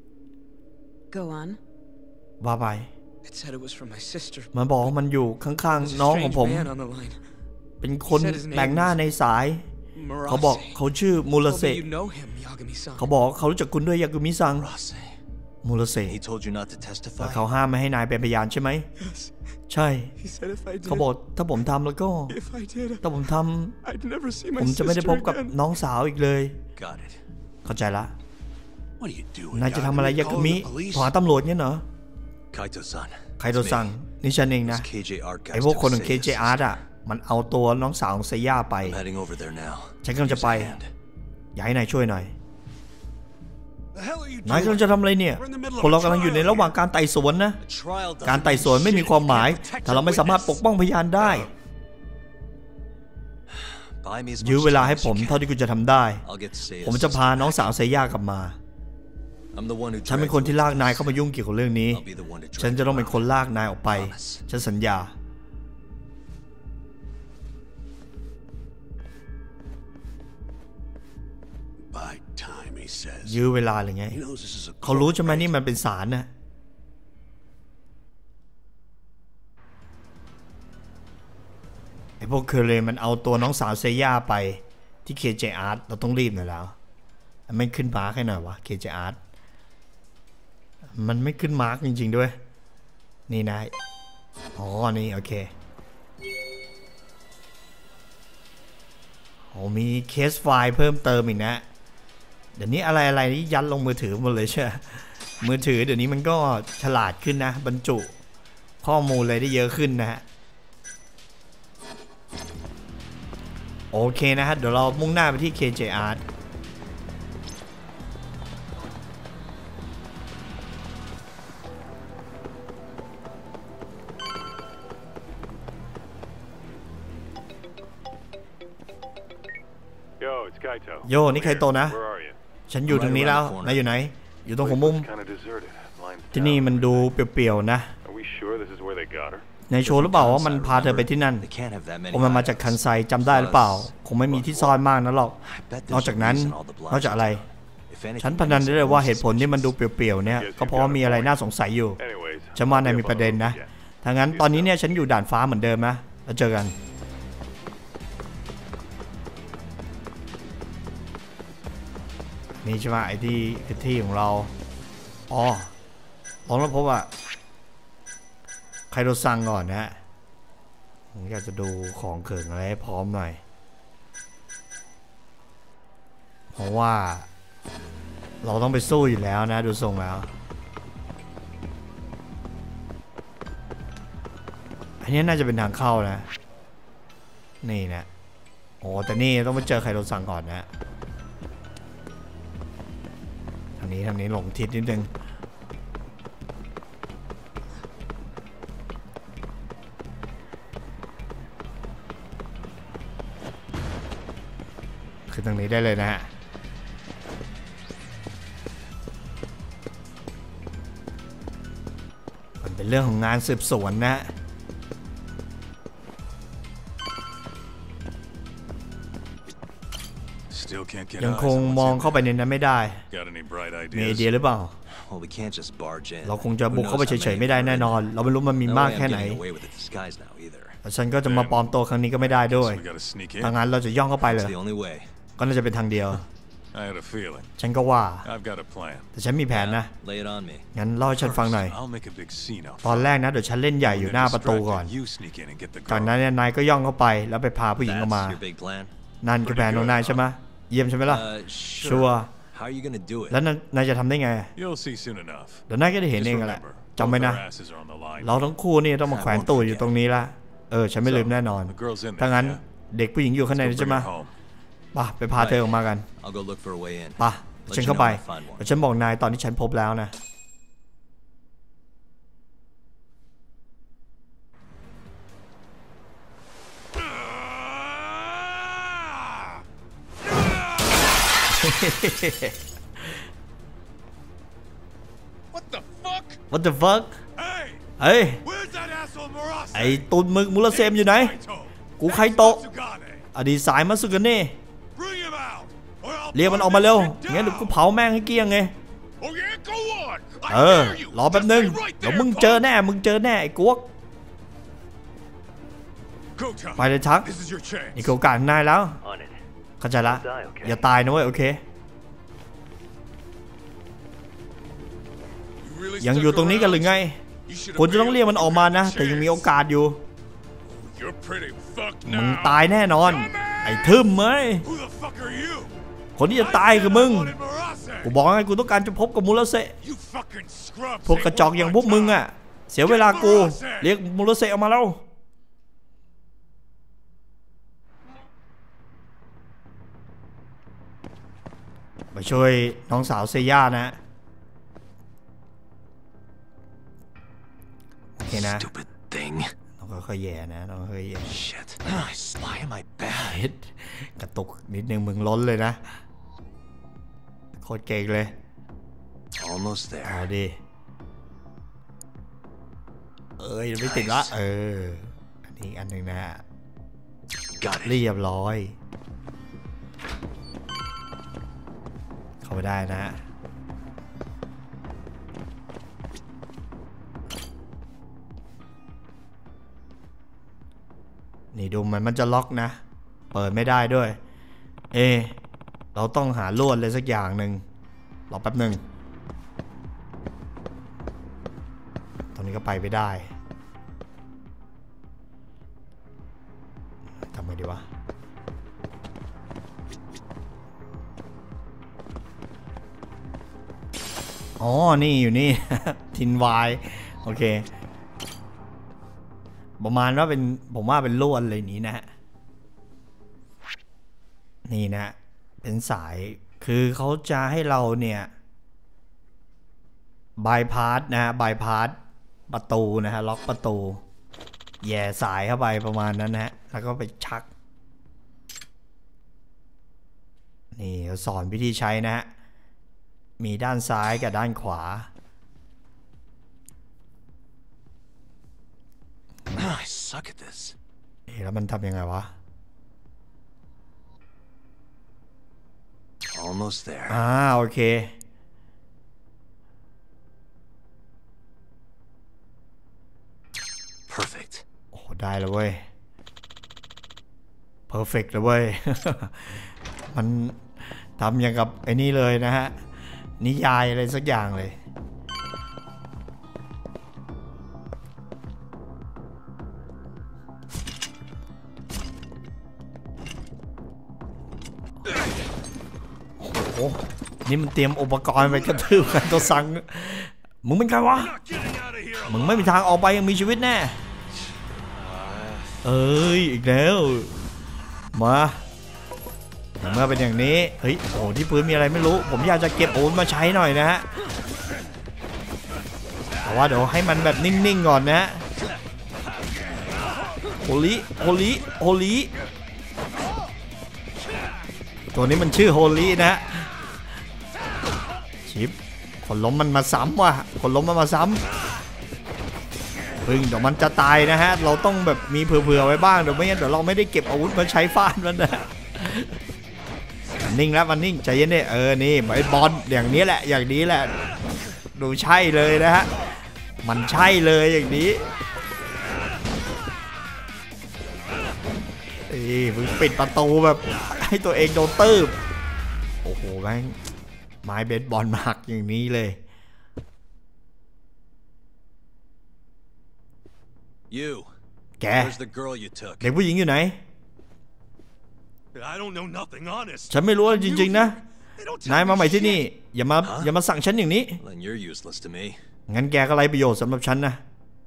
ว่าไปมันบอกว่ามันอยู่ข้างๆน้องของผมเป็นคนแปลกหน้าในสายเขาบอกเขาชื่อมูราเซเขาบอกเขารู้จักคุณด้วยยากุมิซังมูราเซแต่เขาห้ามไม่ให้นายเป็นพยานใช่ไหมใช่เขาบอกถ้าผมทำแล้วก็ถ้าผมทำผมจะไม่ได้พบกับน้องสาวอีกเลยเข้าใจละนายจะทำอะไรยากุมิโทรหาตำรวจเนี่ยเหรอไคโตซังนี่ฉันเองนะไอพวกคนของ KJ Art อ่ะมันเอาตัวน้องสาวของเซย่าไปฉันกำลังจะไปอยากให้นายช่วยหน่อยนายกำลังจะทำอะไรเนี่ยพวกเรากำลังอยู่ในระหว่างการไต่สวนนะการไต่สวนไม่มีความหมายถ้าเราไม่สามารถปกป้องพยานได้ยื้อเวลาให้ผมเท่าที่คุณจะทำได้ผมจะพาน้องสาวเซย่ากลับมาฉันเป็นคนที่ลากนายเข้ามายุ่งเกี่ยวกับเรื่องนี้ฉันจะต้องเป็นคนลากนายออกไปฉันสัญญายื้อเวลาหรือไงเขารู้ใช่ไหมนี่มันเป็นศาลนะไอพวกเคอร์เรมันเอาตัวน้องสาวเซย่าไปที่ KJ Art เราต้องรีบหน่อยแล้วไม่ขึ้นมาร์กให้หน่อยวะ KJ Art มันไม่ขึ้นมาร์กจริงๆด้วยนี่นะอ๋อนี่โอเคโอ้มีเคสไฟล์เพิ่มเติมอีกนะเดี๋ยวนี้อะไรนี่ยัดลงมือถือหมดเลยใช่มือถือเดี๋ยวนี้มันก็ฉลาดขึ้นนะบรรจุข้อมูลอะไรได้เยอะขึ้นนะฮะโอเคนะฮะเดี๋ยวเรามุ่งหน้าไปที่ KJ Artโยนี่ไคโตะนะฉันอยู่ทางนี้แล้วนายอยู่ไหนอยู่ตรงหัวมุมที่นี่มันดูเปรี่ยวๆนะในโชว์หรือเปล่าว่ามันพาเธอไปที่นั่นมันมาจากคันไซจำได้หรือเปล่าคงไม่มีที่ซ่อนมากนะหรอกนอกจากนั้นนอกจากอะไรฉันพนันได้เลยว่าเหตุผลที่มันดูเปรี่ยวๆเนี่ยก็เพราะมีอะไรน่าสงสัยอยู่ฉันว่านายมีประเด็นนะถ้างั้นตอนนี้เนี่ยฉันอยู่ด่านฟ้าเหมือนเดิมนะแล้วเจอกันนี่ใช่ไหมไอ้ที่คือที่ของเราอ๋อลองแล้วพบว่าใครโดนสั่งก่อนนะฮะผมอยากจะดูของเขิงอะไรให้พร้อมหน่อยเพราะว่าเราต้องไปสู้อยู่แล้วนะดูทรงแล้วอันนี้น่าจะเป็นทางเข้านะนี่นะโอ้แต่นี่ต้องไปเจอใครโดนสั่งก่อนนะทางนี้หลงทิศนิดนึงคือตรงนี้ได้เลยนะฮะมันเป็นเรื่องของงานสืบสวนนะยังคงมองเข้าไปในนั้นไม่ได้มีไอเดียหรือเปล่าเราคงจะบุกเข้าไปเฉยๆไม่ได้แน่นอนเราไม่รู้มันมีมากแค่ไหนแต่ฉันก็จะมาปลอมตัวครั้งนี้ก็ไม่ได้ด้วยถ้างั้นเราจะย่องเข้าไปเลยก็น่าจะเป็นทางเดียวฉันก็ว่าแต่ฉันมีแผนนะงั้นเล่าให้ฉันฟังหน่อยตอนแรกนะเดี๋ยวฉันเล่นใหญ่อยู่หน้าประตูก่อนจากนั้นนายก็ย่องเข้าไปแล้วไปพาผู้หญิงออกมานั่นคือแผนของนายใช่ไหมเยี่ยมใช่ไหมล่ะชัวร์แล้วนายจะทำได้ไงเดี๋ยวนายก็ได้เห็นเองแหละจำไว้นะเราทั้งคู่นี่ต้องมาแขวนตูดอยู่ตรงนี้ละฉันไม่ลืมแน่นอนถ้างั้นเด็กผู้หญิงอยู่ข้างในใช่ไหมป่ะไปพาเธอออกมากันป่ะฉันเข้าไปแต่ฉันบอกนายตอนที่ฉันพบแล้วนะWhat the fuck เฮ้ยไอ้ตุนมึกมูราเซมอยู่ไหนกูไคโตะอดีตสายมัสึกะเน่เรียกมันออกมาเร็วงั้นเดี๋ยวกูเผาแม่งให้เกลี้ยงไงรอแป๊บนึงเดี๋ยวมึงเจอแน่ไอ้กวกไปเลยชักนี่โอกาสนายแล้วเข้าใจละอย่าตายนะเว้ยโอเคยังอยู่ตรงนี้กันหรือไงคุณจะต้องเรียกมันออกมานะแต่ยังมีโอกาสอยู่มึงตายแน่นอนไอ้ทึมเอ้ยคนที่จะตายคือมึงกูบอกไงกูต้องการจะพบกับมูราเซะพวกกระจอกอย่างพวกมึงอ่ะเสียเวลากูเรียกมูราเซะออกมาแล้วมาช่วยน้องสาวเซย่านะโอเคนะต้องค่อยๆแย่นะต้องค่อยๆแย่กระตุกนิดนึงมึงล้นเลยนะโคตรเก่งเลยเอาดิยังไม่ติดละอันนี้อันหนึ่งนะเรียบร้อยเข้าไปได้นะนี่ดูมันจะล็อกนะเปิดไม่ได้ด้วยเราต้องหาลวดเลยสักอย่างหนึ่งรอแป๊บหนึ่งตอนนี้ก็ไปไม่ได้ทำไงดีวะนี่อยู่นี่ ทินวายโอเคประมาณว่าผมว่าเป็นลวดเลยนี้นะฮะนี่นะเป็นสายคือเขาจะให้เราเนี่ยบายพาสนะบายพาสประตูนะฮะล็อกประตูแย่สายเข้าไปประมาณนั้นนะฮะแล้วก็ไปชักนี่เขาสอนวิธีใช้นะฮะมีด้านซ้ายกับด้านขวา I suck at this. แล้วมันทำยังไงวะ Almost there. โอเค Perfect. โอ้ได้แล้วเว้ย perfect เลยเว้ย มันทำอย่างกับไอ้นี่เลยนะฮะนิยายอะไรสักอย่างเลยโอ้นี่มันเตรียมอุปกรณ์ไปกระทืบกันตัวซังมึงเป็นใครวะมึงไม่มีทางออกไปยังมีชีวิตแน่เอ้ยอีกแล้วมาเมื่อเป็นอย่างนี้เฮ้ยโอ้ที่พื้นมีอะไรไม่รู้ผมอยากจะเก็บโอนมาใช้หน่อยนะฮะแต่ว่าเดี๋ยวให้มันแบบนิ่งๆก่อนนะโฮลิตัวนี้มันชื่อโฮลินะชิปคนล้มมันมาซ้ำว่ะคนล้มมันมาซ้ำเดี๋ยวมันจะตายนะฮะเราต้องแบบมีเผื่อๆไว้บ้างเดี๋ยวไม่งั้นเดี๋ยวเราไม่ได้เก็บอาวุธมาใช้ฟาดมันนะนิ่งแล้วมันนิ่งใจเย็นดินี่ไอ้บอลอย่างนี้แหละอย่างนี้แหละดูใช่เลยนะฮะมันใช่เลยอย่างนี้มึงปิดประตูแบบให้ตัวเองโดนตืบโอ้โหแม่งไม้เบสบอลมาหักอย่างนี้เลย แกเด็กผู้หญิงอยู่ไหนฉันไม่รู้จริงๆนะนายมาใหม่ที่นี่อย่ามาสั่งฉันอย่างนี้งั้นแกก็ไร้ประโยชน์สำหรับฉันนะ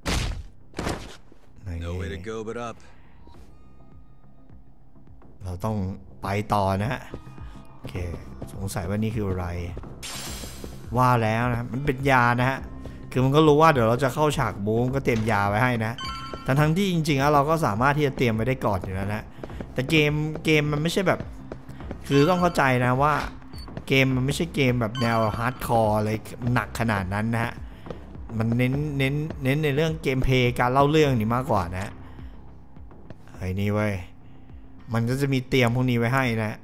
เราต้องไปต่อนะฮะโอเคสงสัยว่านี่คืออะไรว่าแล้วนะมันเป็นยานะฮะคือมันก็รู้ว่าเดี๋ยวเราจะเข้าฉากบู๊ก็เตรียมยาไว้ให้นะทั้งที่จริงๆแล้วเราก็สามารถที่จะเตรียมไว้ได้ก่อนอยู่แล้วนะแต่เกมมันไม่ใช่แบบคือต้องเข้าใจนะว่าเกมมันไม่ใช่เกมแบบแนวฮาร์ดคอร์อะไรหนักขนาดนั้นนะฮะมันเน้นในเรื่องเกมเพลย์การเล่าเรื่องนี่มากกว่านะไอ้นี่เว้ยมันก็จะมีเตรียมพวกนี้ไว้ให้นะ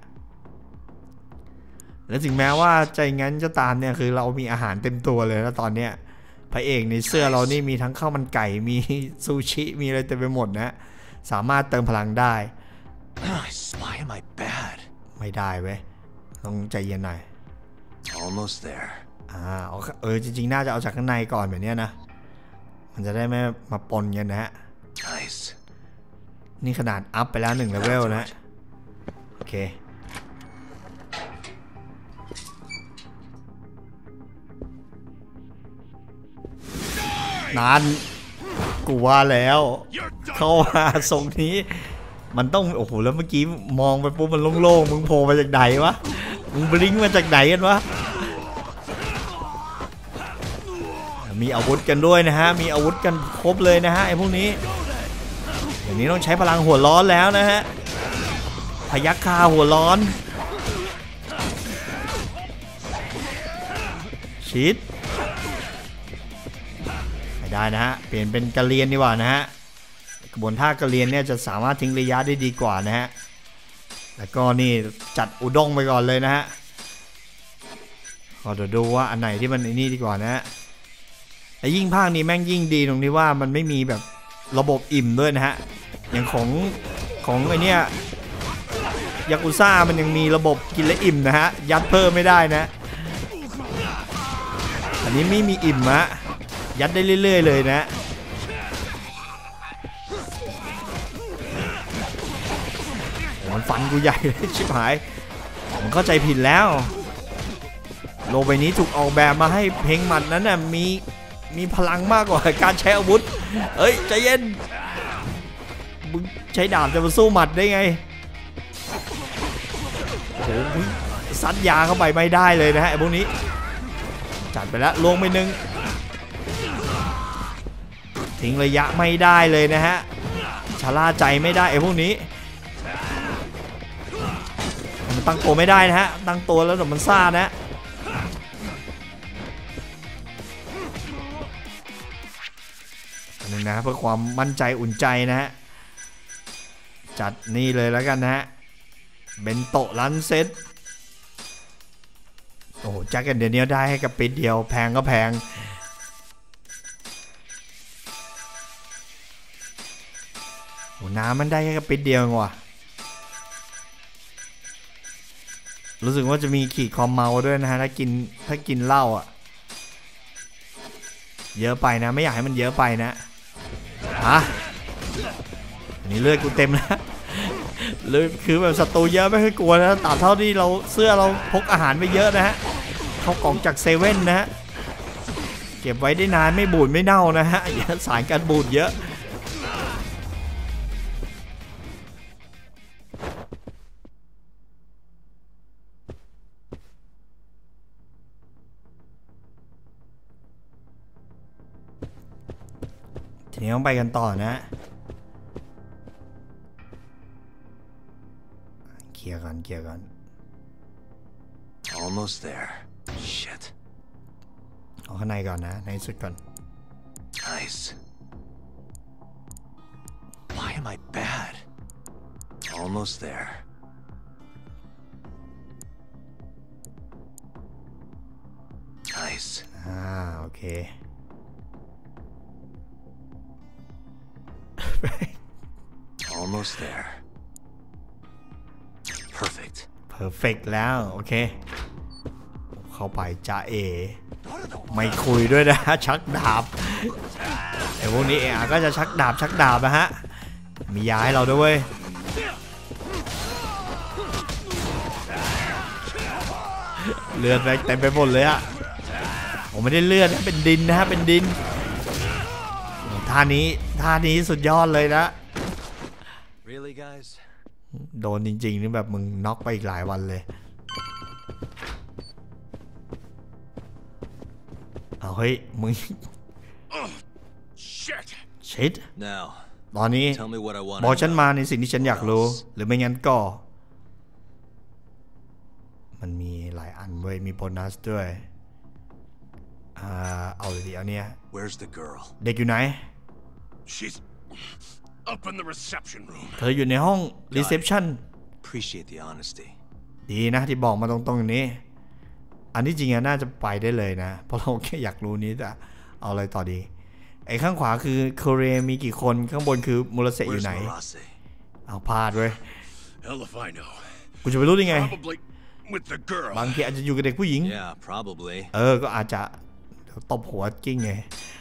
และถึงแม้ว่าใจงั้นจะตามเนี่ยคือเรามีอาหารเต็มตัวเลยแล้วตอนเนี้ยพระเอกในเสื้อเรานี่มีทั้งข้าวมันไก่มีซูชิมีอะไรเต็มไปหมดนะสามารถเติมพลังได้ไม่ได้เว้ยต้องใจเย็นหน่อย almost there จริงๆน่าจะเอาจากข้างในก่อนแบบนี้นะมันจะได้ไม่มาปนกันนะฮะ นี่ขนาดอัพไปแล้ว1เลเวลนะโอเคนานกูว่าแล้วเข้ามาทรงนี้มันต้องโอ้โหแล้วเมื่อกี้มองไปปุ๊บมันโล่งๆมึงโผล่มาจากไหนวะมึงบลิงมาจากไหนกันวะมีอาวุธกันด้วยนะฮะมีอาวุธกันครบเลยนะฮะไอ้พวกนี้อย่างนี้ต้องใช้พลังหัวร้อนแล้วนะฮะพยัคฆาหัวร้อนชิดไม่ได้นะฮะเปลี่ยนเป็นกระเรียนดีกว่านะฮะกระบวนท่ากระเรียนเนี่ยจะสามารถทิ้งระยะได้ดีกว่านะฮะแล้วก็นี่จัดอุด้งไปก่อนเลยนะฮะเดี๋ยวดูว่าอันไหนที่มันนี่ดีกว่านะฮะแต่ยิ่งภาคนี้แม่งยิ่งดีตรงที่ว่ามันไม่มีแบบระบบอิ่มด้วยนะฮะอย่างของไอเนี้ยยากุซ่ามันยังมีระบบกินและอิ่มนะฮะยัดเพิ่มไม่ได้นะอันนี้ไม่มีอิ่มฮะยัดได้เรื่อยๆเลยนะมันฟันกูใหญ่เลยชิบหายมันเข้าใจผิดแล้วโลกใบนี้ถูกออกแบบมาให้เพลงหมัดนั้นน่ะมีพลังมากกว่าการใช้อาวุธเอ้ยใจเย็นมึงใช้ดาบจะมาสู้หมัดได้ไงโอ้โหซัดยาเข้าไปไม่ได้เลยนะฮะไอ้พวกนี้จัดไปแล้วลงไปนึงทิ้งระยะไม่ได้เลยนะฮะชะล่าใจไม่ได้ไอ้พวกนี้มันตั้งตัวไม่ได้นะฮะตั้งตัวแล้วเดี๋ยวมันซ่านะนะเพื่อความมั่นใจอุ่นใจนะฮะจัดนี่เลยแล้วกันนะฮะเบนโตะลันเซ็ตโอ้แจ็คเก็ตเดี๋ยวนี้ได้ให้กับปิดเดียวแพงก็แพงโอ้น้ำมันได้แค่กับปิดเดียวว่ะรู้สึกว่าจะมีขีดความเมาด้วยนะฮะถ้ากินเหล้าอ่ะเยอะไปนะไม่อยากให้มันเยอะไปนะนี่เลือดกูเต็มแล้วเลยคือแบบศัตรูเยอะไม่ค่อยกลัวนะตามเท่าที่เราเสื้อเราพกอาหารไปเยอะนะฮะเขากล่องจากเซเว่นนะฮะเก็บไว้ได้นานไม่บูดไม่เน่านะฮะสารการบูดเยอะทีนี้ต้องไปกันต่อนะเคลียร์กัน Almost there. Shit. เอาข้างในก่อนนะในสุดก่อน Nice. Why am I bad? Almost there. Nice. โอเค Almost there. Perfect แล้วโอเคเข้าไปจ้าไม่คุยด้วยนะชักดาบไอ้พวกนี้ก็จะชักดาบนะฮะมียาให้เราด้วยเลือดเต็มไปหมดเลยอะผมไม่ได้เลือดนะเป็นดินนะฮะเป็นดินท่านี้สุดยอดเลยนะ Really guys โดนจริงๆนี่แบบมึงน็อกไปอีกหลายวันเลยเอาเฮ้ยมึงชิดตอนนี้บอกฉันมาในสิ่งที่ฉันอยากรู้หรือไม่งั้นก็มันมีหลายอันเว้ยมีโบนัสด้วยเอาเลยดิเอาเนี่ยเด็กอยู่ไหนเธออยู่ในห้อง reception ดีนะที่บอกมาตรงๆอย่างนี้อันที่จริงน่าจะไปได้เลยนะเพราะเราแค่อยากรู้นี้แต่เอาอะไรต่อดีไอ้ข้างขวาคือโคเรมีกี่คนข้างบนคือมูราเซอยู่ไหนเอาพลาดเว้ยกูจะไปรู้ได้ไงบางทีอาจจะอยู่กับเด็กผู้หญิงก็อาจจะตบหัวกิ้งไง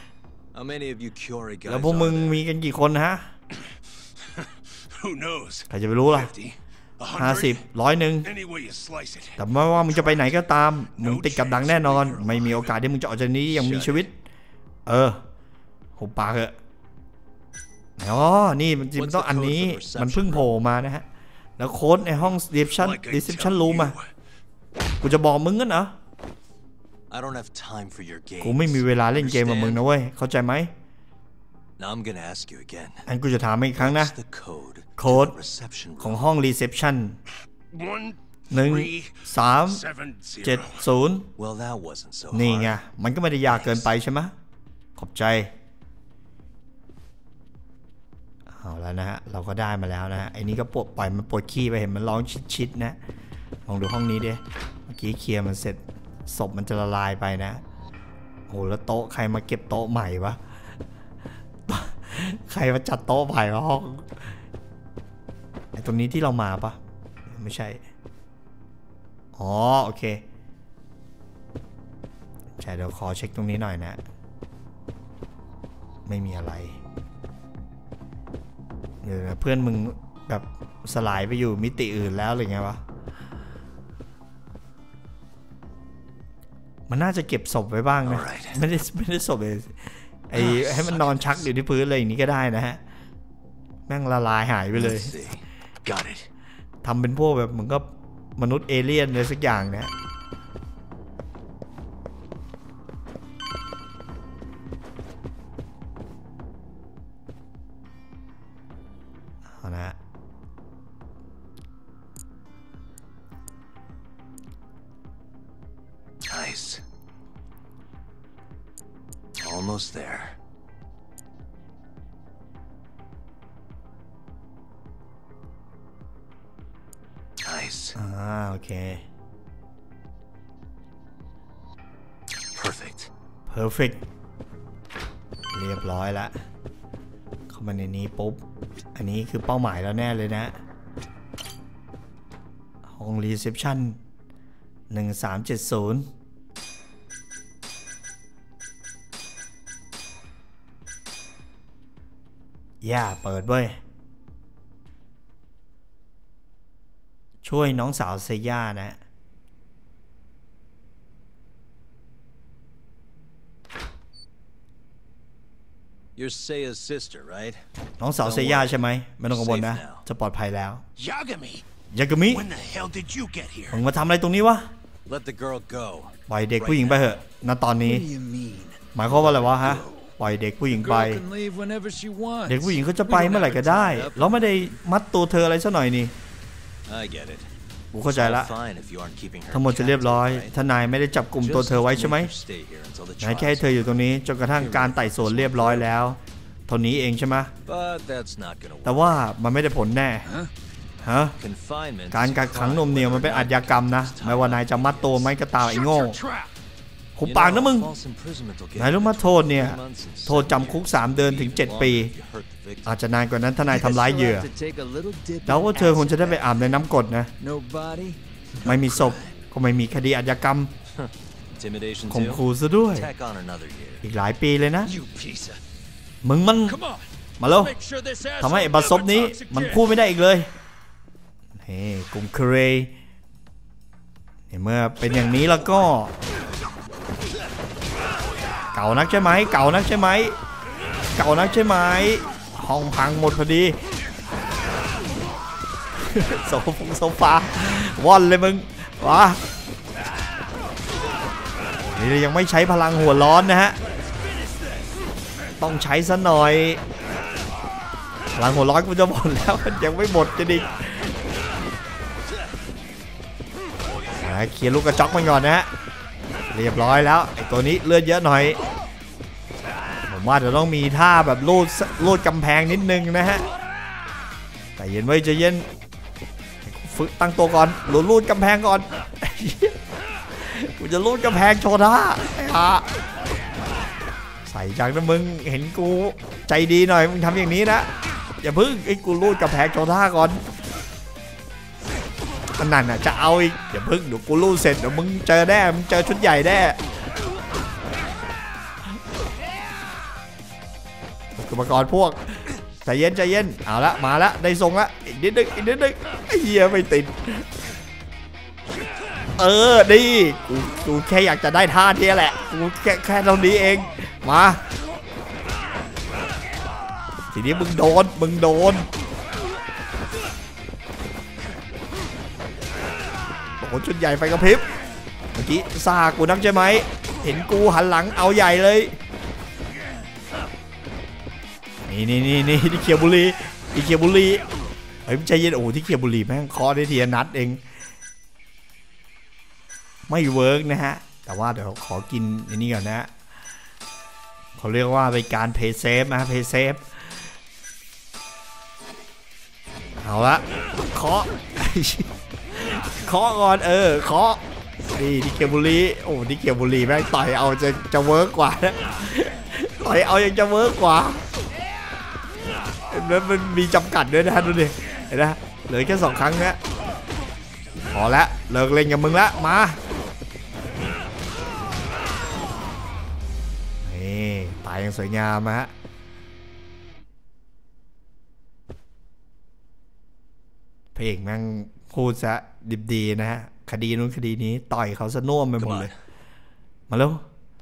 แล้วพวกมึงมีกันกี่คนฮะใครจะไปรู้ล่ะ50 100แต่ไม่ว่ามึงจะไปไหนก็ตามมึงติดกับดักแน่นอนไม่มีโอกาสที่มึงจะออกจากนี้ยังมีชีวิตหุบปากเถอะนี่มันจริงต้องอันนี้มันเพิ่งโผล่มานะฮะแล้วโค้ดในห้อง reception room กูจะบอกมึงกันเหรอกูไม่มีเวลาเล่นเกมกับมึงนะเว้ยเข้าใจไหมอันกูจะถามอีกครั้งนะโค้ดของห้อง reception 1370นี่ไงมันก็ไม่ได้ยากเกินไปใช่ไหมขอบใจเอาแล้วนะฮะเราก็ได้มาแล้วนะฮะไอ้นี่ก็ปล่อยมันปวดขี้ไปเห็นมันร้องชิดๆนะลองดูห้องนี้ดิเมื่อกี้เคลียร์มันเสร็จศพมันจะละลายไปนะโอ้แล้วโต๊ะใครมาเก็บโต๊ะใหม่วะใครมาจัดโต๊ะใหม่วะห้องไอ้ตรงนี้ที่เรามาปะไม่ใช่โอเคใช่เดี๋ยวขอเช็คตรงนี้หน่อยนะไม่มีอะไรเดี๋ยวนะเพื่อนมึงแบบสลายไปอยู่มิติอื่นแล้วหรือไงวะมันน่าจะเก็บศพไว้บ้างนะไม่ได้ศพเลยให้มันนอนชักอยู่ที่พื้นอะไรอย่างนี้ก็ได้นะฮะแม่งละลายหายไปเลยทำเป็นพวกแบบเหมือนกับมนุษย์เอเลี่ยนอะไรสักอย่างนะเอานะ Almost there. โอเค perfect เรียบร้อยละเข้ามาในนี้ปุ๊บอันนี้คือเป้าหมายแล้วแน่เลยนะห้องรีเซพชัน1370ย่าเปิดเว้ยช่วยน้องสาวเซย่านะ You're Seiya's sister, right? น้องสาวเซย่าใช่ไหมไม่ต้องกังวลนะจะปลอดภัยแล้ว Yagami ยากามิ when the hell did you get here มึงมาทำอะไรตรงนี้วะ Let the girl go. ปล่อยเด็กผู้หญิงไปเถอะณตอนนี้ What do you mean หมายความว่าอะไรวะฮะปล่อยเด็กผู้หญิงไป Girl can leave whenever she wants เด็กผู้หญิงเขาจะไปเมื่อไหร่ก็ได้เราไม่ได้มัดตัวเธออะไรซะหน่อยนี่ I get it. กูเข้าใจละ Fine if you aren't keeping her ทั้งหมดจะเรียบร้อย captive, ถ้านายไม่ได้จับกลุ่มตัวเธอไว้ใช่ไหม Just stay here until the นายแค่ให้ trial's เธออยู่ตรงนี้จนกระทั่งการไต่สวนเรียบร้อยแล้วเท่านี้เองใช่ไหม But that's not gonna แต่ work. ว่ามันไม่ได้ผลแน่ฮะ Confinement. การกักขังหน่วงเหนี่ยวมันเป็นอาชญากรรมนะไม่ว่านายจะมัดตัวไหมก็ตามไอ้โง่ trap หุบปากนะมึง false imprisonment will get นายรู้มาโทษเนี่ย 3 months and โทษจำคุก3 เดือนถึง 7 ปี if you hurt the victim. อาจจะนานกว่านั้นถ้านายทำร้ายเหยื่อ to take a little dip แล้วว่าเธอคงจะได้ไปอาบในน้ำกรดนะ no body ไม่มีศพก็ไม่มีคดีอาชญากรรม Intimidation ข่ม too. ขู่ซะด้วย Tack on another year. อีกหลายปีเลยนะ you piece of มึงมัน come on มาแล้ว make sure this ทำให้ asshole ไอ้บัสซบ never นี้ talks มัน again พูดไม่ได้อีกเลยเฮ้กลุ่มเคเรเมื่อเป็นอย่างนี้แล้วก็ เก่านักใช่ไหมเก่านักใช่ไหมเก่านักใช่ไหมห้องพังหมดพอดี โซฟาว่อนเลยมึงวะนี่ยังไม่ใช้พลังหัวร้อนนะฮะต้องใช้ซะหน่อยพลังหัวร้อนกูจะหมดแล้วยังไม่หมดจะดิเคลียร์ลูกกระจอกมันก่อนนะฮะเรียบร้อยแล้วไอ้ตัวนี้เลือดเยอะหน่อยผมว่าจะต้องมีท่าแบบลูดกำแพงนิดนึงนะฮะแต่เย็นไว้จะเย็นฝึกตั้งตัวก่อนลูดกำแพงก่อนกูจะลูดกำแพงโชว์ท่าใส่จังนะมึงเห็นกูใจดีหน่อยมึงทำอย่างนี้นะอย่าพึ่งไอ้กูลูดกำแพงโชว์ท่าก่อนนั่นน่ะจะเอาอีกอย่าพึ่งเดี๋ยวกูลูดเสร็จเดี๋ยวมึงเจอแน่มึงเจอชุดใหญ่แน่อุปกรณ์พวกใจเย็นเอาละมาละได้ทรงละอีกนิดนึงไอ้เหี้ยไม่ติดดีกูแค่อยากจะได้ท่าเทียแหละกูแค่ตรงนี้เองมาทีนี้มึงโดนโอ้ชุดใหญ่ไฟกระพริบเมื่อกี้ซากูนักใช่ไหมเห็นกูหันหลังเอาใหญ่เลยนี่ที่เขียวบุรีเฮ้ยใจเย็นโอ้ที่เขียวบุรีแม่งเคาะได้ทีละนัดเองไม่เวิร์กนะฮะแต่ว่าเดี๋ยวขอกินอันนี้ก่อนนะเขาเรียกว่าเป็นการเพย์เซฟนะเพย์เซฟเอาละเคาะก่อนเคาะนี่ที่เขียวบุรีโอ้ที่เขียวบุรีแม่งต่อยเอาจะเวิร์กกว่านะต่อยเอายังจะเวิร์กกว่าแล้วมันมีจำกัดด้วยนะดูดิเห็นไหมเหลือแค่2 ครั้งนะพอแล้วเลิกเล่นกับมึงละมานี่ตายอย่างสวยงามฮะพระเอกแม่งพูดซะดิบดีนะฮะคดีนู้นคดีนี้ต่อยเขาซะน่วมไปหมดเลยมาแล้ว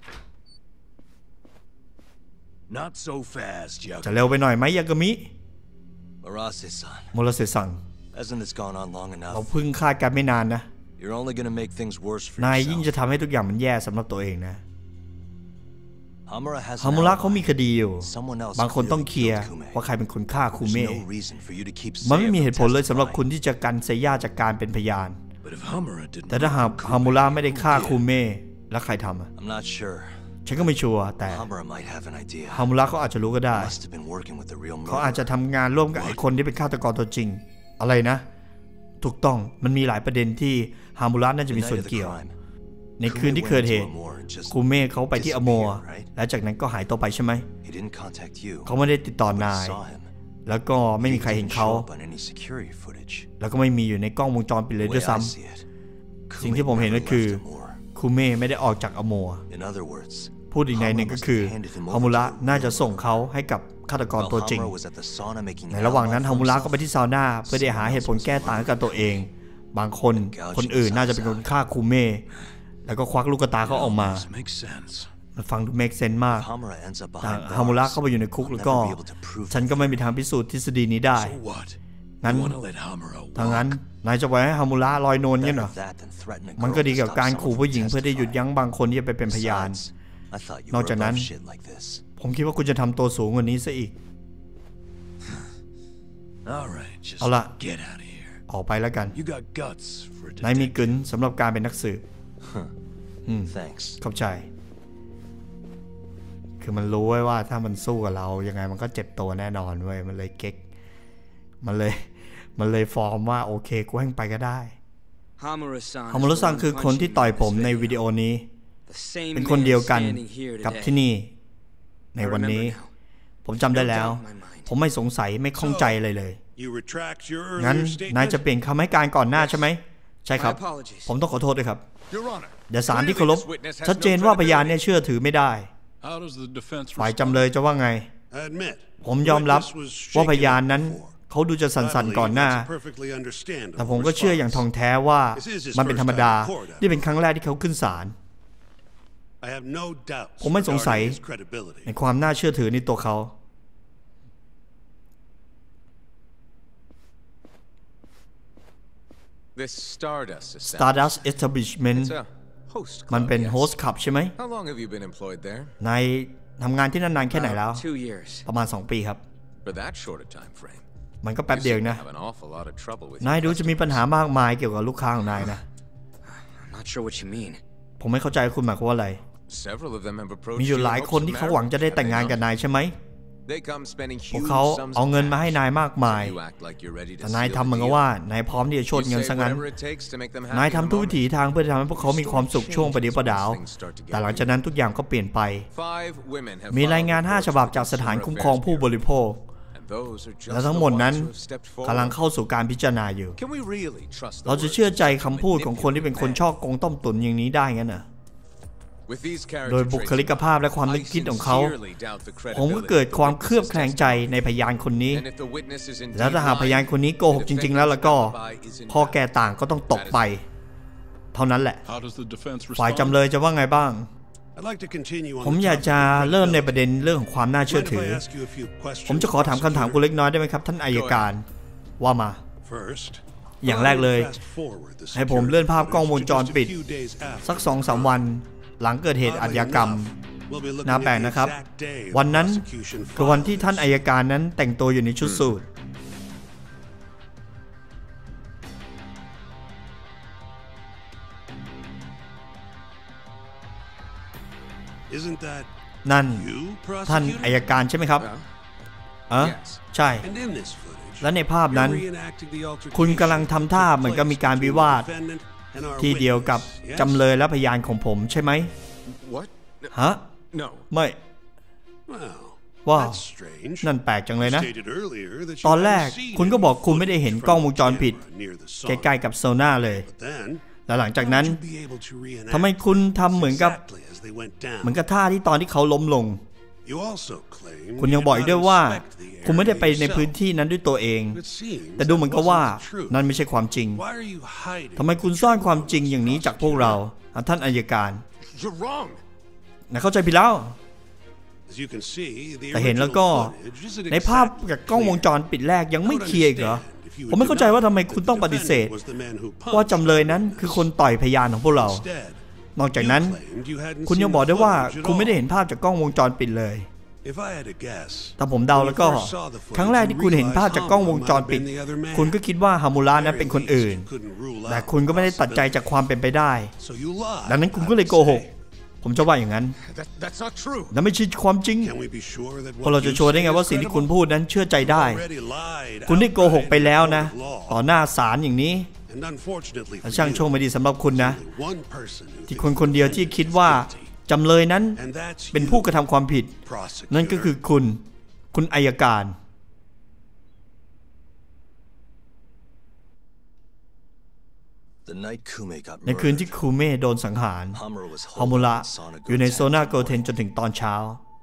Not so fast, จะเร็วไปหน่อยไหมยากามิ Murase-san. โมราเซซัง Hasn't this gone on long เรา enough? พึ่งคาดกันไม่นานนะ You're only gonna make things worse for นายยิ่ง yourself. จะทำให้ทุกอย่างมันแย่สำหรับตัวเองนะ Hamura has ฮามุระเขามีคดีอยู่ Someone else บางคนต้อง clearly เคลียร์ killed Kume. ว่าใครเป็นคนฆ่าคู There's เมะ no reason for you to keep มันไม่ Seiya มี from เหตุผลเลยสำหรับคุณ testifying. ที่จะกันเซย่าจากการเป็นพยาน But if Hamura didn't แต่ถ้าหาก murder ฮามุระ Kume, ไม่ได้ฆ่าคูเมะแล้วใครทำอ่ะ I'm not sure. ฉันก็ไม่ชัวร์แต่ Hamura might have an idea. ฮามุระเขาอาจจะรู้ก็ได้ Must have been working with the real เขาอาจจะ murderer. ทำงานร่วมกับไอ้คนที่เป็นฆาตกรตัวจริงอะไรนะถูกต้องมันมีหลายประเด็นที่ฮามุระน่าจะมีส่วนเกี่ยวในคืนที่เกิดเหตุคูเม่เขาไปที่อโมร์และจากนั้นก็หายตัวไปใช่ไหมเขาไม่ได้ติดต่อนายแล้วก็ไม่มีใครเห็นเขาแล้วก็ไม่มีอยู่ในกล้องวงจรปิดเลยด้วยซ้ำสิ่งที่ผมเห็นก็คือคูเม่ไม่ได้ออกจากอโมร์พูดอีกในหนึ่งก็คือฮามุระน่าจะส่งเขาให้กับฆาตกรตัวจริงในระหว่างนั้นฮามุระก็ไปที่ซาวน่าเพื่อได้หาเหตุผลแก้ต่างให้กับตัวเองบางคนอื่นน่าจะเป็นคนฆ่าคูเม่แล้วก็ควักลูกตาเขาออกมามันฟังดูเมคเซนส์มากแต่ฮามุระเข้าไปอยู่ในคุกแล้วก็ฉันก็ไม่มีทางพิสูจน์ทฤษฎีนี้ได้งั้นทางนั้นนายจะไว้ให้ฮามุระลอยนวลงั้นเหรอมันก็ดีกับการขู่ผู้หญิงเพื่อได้หยุดยั้งบางคนที่จะไปเป็นพยานนอกจากนั้นผมคิดว่าคุณจะทำตัวสูงกว่านี้ซะอีกเอาล่ะออกไปแล้วกันนายมีกึ๋นสำหรับการเป็นนักสืบเข้าใจคือมันรู้ไว้ว่าถ้ามันสู้กับเรายังไงมันก็เจ็บตัวแน่นอนเว้ยมันเลยเก๊กมันเลยฟอร์มว่าโอเคกูให้ไปก็ได้ฮามุระซังคือคนที่ต่อยผมในวิดีโอนี้เป็นคนเดียวกันกับที่นี่ในวันนี้ผมจำได้แล้วผมไม่สงสัยไม่ข้องใจเลยงั้นนายจะเปลี่ยนคำให้การก่อนหน้าใช่ไหมใช่ครับผมต้องขอโทษด้วยครับเดี๋ยวศาลที่เคารพชัดเจนว่าพยานเนี่ยเชื่อถือไม่ได้ฝ่ายจำเลยจะว่าไงผมยอมรับว่าพยานนั้นเขาดูจะสั่นๆก่อนหน้าแต่ผมก็เชื่ออย่างท่องแท้ว่ามันเป็นธรรมดานี่เป็นครั้งแรกที่เขาขึ้นศาลผมไม่สงสัยในความน่าเชื่อถือในตัวเขาStardust Establishment มันเป็นโฮสต์คลับใช่ไหมนายทำงานที่นั่นนานแค่ไหนแล้วประมาณ2 ปีครับมันก็แป๊บเดียวนะนายดูจะมีปัญหามากมายเกี่ยวกับลูกค้าของนายนะผมไม่เข้าใจคุณหมายความว่าอะไรมีอยู่หลายคนที่เขาหวังจะได้แต่งงานกับนายใช่ไหมพวกเขาเอาเงินมาให้นายมากมายแต่นายทำเหมือนกับว่านายพร้อมที่จะชดเงินซะงั้นนายทำทุกวิถีทางเพื่อทำให้พวกเขามีความสุขช่วงประเดี๋ยวประดาวแต่หลังจากนั้นทุกอย่างก็เปลี่ยนไปมีรายงาน5 ฉบับจากสถานคุ้มครองผู้บริโภคและทั้งหมดนั้นกำลังเข้าสู่การพิจารณาอยู่เราจะเชื่อใจคำพูดของคนที่เป็นคนชอบโกงต้มตุ๋นอย่างนี้ได้งั้นเหรอโดยบุคลิกภาพและความนึกคิดของเขาผมก็เกิดความเคลือบแคลงใจในพยานคนนี้แล้วถ้าหากพยานคนนี้โกหกจริงๆแล้วก็ข้อแก้ต่างก็ต้องตกไปเท่านั้นแหละฝ่ายจำเลยจะว่าไงบ้างผมอยากจะเริ่มในประเด็นเรื่องของความน่าเชื่อถือผมจะขอถามคำถามคุณเล็กน้อยได้ไหมครับท่านอัยการว่ามาอย่างแรกเลยให้ผมเลื่อนภาพกล้องวงจรปิดสัก 2-3 วันหลังเกิดเหตุอาชญากรรมน่าแปลกนะครับวันนั้นคือวันที่ท่านอัยการนั้นแต่งตัวอยู่ในชุดสูทนั่นท่านอัยการใช่ไหมครับใช่และในภาพนั้นคุณกำลังทำท่าเหมือนกับมีการวิวาทที่เดียวกับจำเลยและพยานของผมใช่ไหมฮะไม่ว้าวนั่นแปลกจังเลยนะตอนแรกคุณก็บอกคุณไม่ได้เห็นกล้องวงจรปิดใกล้ๆกับโซน่าเลยแล้วหลังจากนั้นทำไมคุณทำเหมือนกับท่าที่ตอนที่เขาล้มลงคุณยังบอกอีกด้วยว่าคุณไม่ได้ไปในพื้นที่นั้นด้วยตัวเองแต่ดูเหมือนกับว่านั่นไม่ใช่ความจริงทำไมคุณซ่อนความจริงอย่างนี้จากพวกเราท่านอัยการนะเข้าใจผิดแล้วแต่เห็นแล้วก็ในภาพจากกล้องวงจรปิดแรกยังไม่เคลียร์อีกเหรอผมไม่เข้าใจว่าทำไมคุณต้องปฏิเสธว่าจำเลยนั้นคือคนต่อยพยานของพวกเรานอกจากนั้นคุณยังบอกได้ว่าคุณไม่ได้เห็นภาพจากกล้องวงจรปิดเลยถ้าผมเดาแล้วก็ครั้งแรกที่คุณเห็นภาพจากกล้องวงจรปิดคุณก็คิดว่าฮามุระนั้นเป็นคนอื่นแต่คุณก็ไม่ได้ตัดใจจากความเป็นไปได้ดังนั้นคุณก็เลยโกหกผมจะว่าอย่างนั้น That's not true. นั่นไม่ใช่ความจริงพวกเราจะโชว์ได้ไงว่าสิ่งที่คุณพูดนั้นเชื่อใจได้คุณได้โกหกไปแล้วนะต่อหน้าศาลอย่างนี้ช่างโชคไม่ดีสำหรับคุณนะที่คนคนเดียวที่คิดว่าจำเลยนั้นเป็นผู้กระทำความผิดนั่นก็คือคุณอัยการในคืนที่คูเม่โดนสังหารฮามุระอยู่ในโซนาโกเทนจนถึงตอนเช้า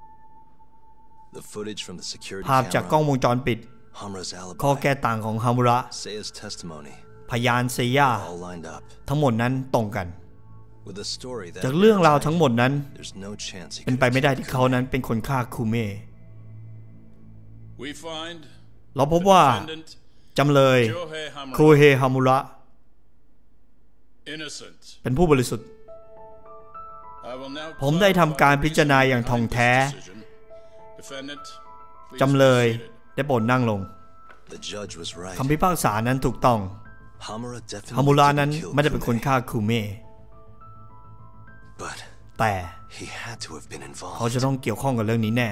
ภาพจากกล้องวงจรปิดข้อแก้ต่างของฮามุระพยานเซย่าทั้งหมดนั้นตรงกันจากเรื่องราวทั้งหมดนั้นเป็นไปไม่ได้ที่เขานั้นเป็นคนฆ่าคูเม่เราพบว่าจำเลยโคเฮฮามุระเป็นผู้บริสุทธิ์ผมได้ทำการพิจารณาอย่างท่องแท้จำเลยได้โปรดนั่งลงคำพิพากษานั้นถูกต้องฮามุระนั้นไม่ได้เป็นคนฆ่าคูเม่แต่เขาจะต้องเกี่ยวข้องกับเรื่องนี้แน่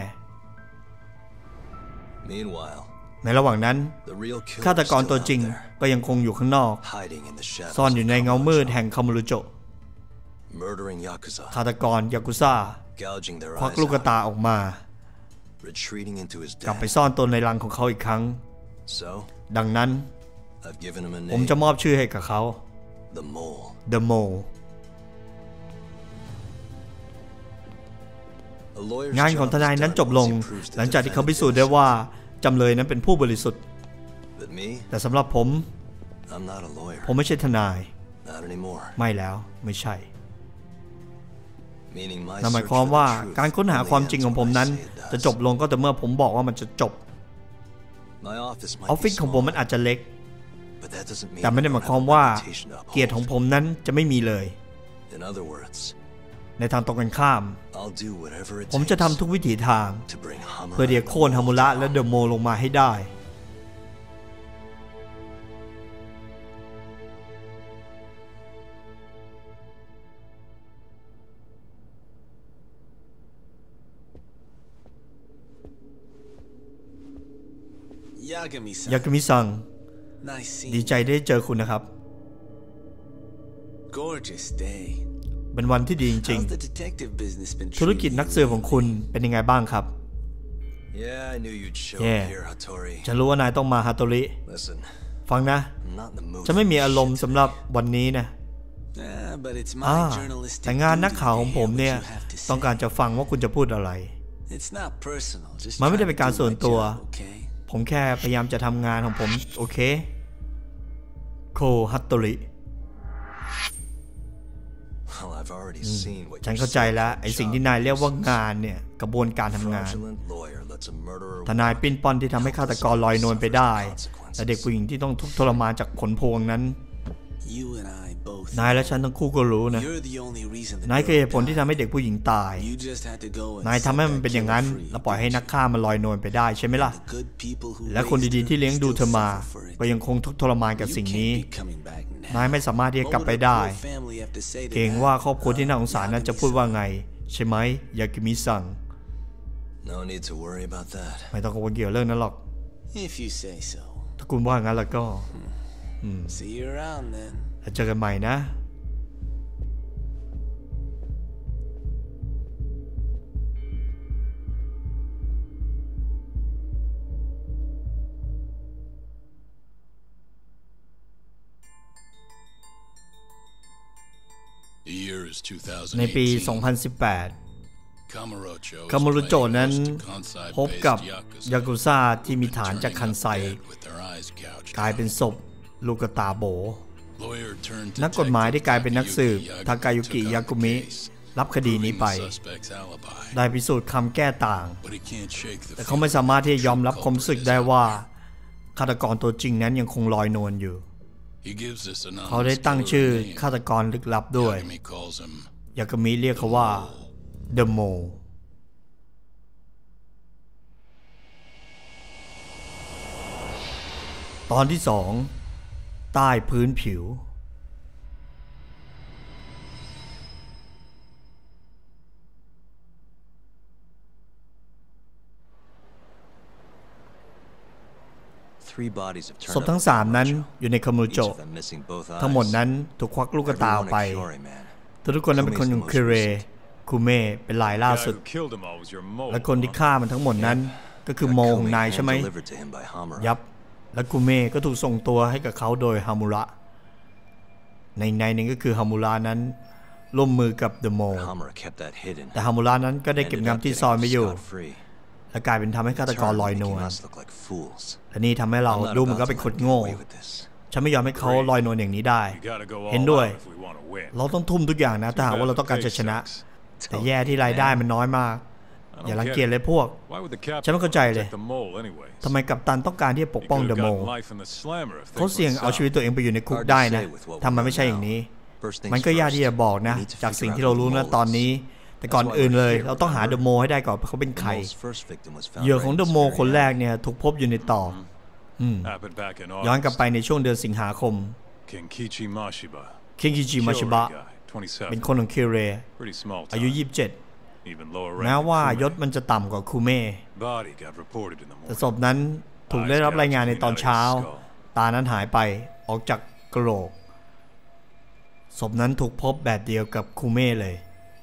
ในระหว่างนั้นฆาตกรตัวจริงก็ยังคงอยู่ข้างนอกซ่อนอยู่ในเงามืดแห่งคามุรุโจะฆาตกรยากุซ่าควักลูกตาออกมากลับไปซ่อนตนในรังของเขาอีกครั้งดังนั้นผมจะมอบชื่อให้กับเขา The Mole งานของทนายนั้นจบลงหลังจากที่เขาพิสูจน์ได้ว่าจำเลยนั้นเป็นผู้บริสุทธิ์แต่สำหรับผมไม่ใช่ทนายไม่แล้วไม่ใช่นั่นหมายความว่าการค้นหาความจริงของผมนั้นจะจบลงก็แต่เมื่อผมบอกว่ามันจะจบออฟฟิศของผมมันอาจจะเล็กแต่ไม่ได้หมายความว่าเกียรติของผมนั้นจะไม่มีเลยในทางตรงกันข้ามผมจะทำทุกวิถีทางเพื่อเดียโค่นฮามุระและเดอะโมลงมาให้ได้ยากุมิซังดีใจได้เจอคุณนะครับเป็นวันที่ดีจริงๆธุรกิจนักสืบของคุณเป็นยังไงบ้างครับฉันรู้ว่านายต้องมาฮาโตริฟังนะฉันไม่มีอารมณ์สำหรับวันนี้นะแต่งานนักข่าวของผมเนี่ยต้องการจะฟังว่าคุณจะพูดอะไรมันไม่ได้เป็นการส่วนตัวผมแค่พยายามจะทำงานของผมโอเคโคฮัตโตริฉันเข้าใจแล้วไอ้สิ่งที่นายเรียกว่างานเนี่ยกระบวนการทำงานทนายปิ้นป้อนที่ทำให้ฆาตกรลอยนวลไปได้และเด็กผู้หญิงที่ต้องทุกข์ทรมานจากผลพวงนั้นนายและฉันทั้งคู่ก็รู้นะนายคือเหตุผลที่ทำให้เด็กผู้หญิงตายนายทำให้มันเป็นอย่างนั้นแล้วปล่อยให้นักฆ่ามันลอยนวลไปได้ใช่ไหมล่ะและคนดีๆที่เลี้ยงดูเธอมาก็ยังคงทุกข์ทรมานกับสิ่งนี้นายไม่สามารถที่จะกลับไปได้เกรงว่าครอบครัวที่น่าสงสารนั้นจะพูดว่าไงใช่ไหมยากิมิซังไม่ต้องกังวลเกี่ยวเรื่องนั้นหรอกถ้าคุณว่างั้นแล้วก็เจอกันใหม่นะในปี 2018 คามารุโจะนั้นพบกับยากุซ่าที่มีฐานจากคันไซกลายเป็นศพลูกตาโบนักกฎหมายได้กลายเป็นนักสืบทากายุกิยากุมิรับคดีนี้ไปได้พิสูจน์คำแก้ต่างแต่เขาไม่สามารถที่จะยอมรับความรู้สึกได้ว่าฆาตกรตัวจริงนั้นยังคงลอยนวลอยู่เขาได้ตั้งชื่อฆาตกรลึกลับด้วยยากุมิเรียกเขาว่า The Mole ตอนที่ 2 ใต้พื้นผิวศพทั้ง3นั้นอยู่ในคามูโจทั้งหมดนั้นถูกควักลูกตาออกไปทุกคนนั้นเป็นคนของคิเรคุเมะเป็นรายล่าสุดและคนที่ฆ่ามันทั้งหมดนั้นก็คือโมของนายใช่ไหมยับและคุเมะก็ถูกส่งตัวให้กับเขาโดยฮามุระในหนึ่งก็คือฮามุระนั้นร่วมมือกับเดอะโมแต่ฮามุระนั้นก็ได้เก็บงำที่ซอยไม่อยู่และกลายเป็นทำให้ฆาตกรลอยนวลและนี่ทำให้เราดูเหมือนก็เป็นคนโง่ฉันไม่ยอมให้เขาลอยนวลอย่างนี้ได้เห็นด้วยเราต้องทุ่มทุกอย่างนะถ้าหากว่าเราต้องการจะชนะแต่แย่ที่รายได้มันน้อยมากอย่ารังเกียจเลยพวกฉันไม่เข้าใจเลยทำไมกัปตันต้องการที่จะปกป้องเดอะโมเขาเสี่ยงเอาชีวิตตัวเองไปอยู่ในคุกได้นะทำไมไม่ใช่อย่างนี้มันก็ยากที่จะบอกนะจากสิ่งที่เรารู้นะตอนนี้แต่ก่อนอื่นเลยเราต้องหาเดอะโมให้ได้ก่อนเขาเป็นใครเหยื่อของเดอะโมคนแรกเนี่ยถูกพบอยู่ในต่อย้อนกลับไปในช่วงเดือนสิงหาคมคิงคิจิมาชิบะเป็นคนของคิเรอายุ27แม้ว่ายศมันจะต่ำกว่าคุเมะแต่ศพนั้นถูกได้รับรายงานในตอนเช้าตานั้นหายไปออกจากกระโหลกศพนั้นถูกพบแบบเดียวกับคุเมะเลย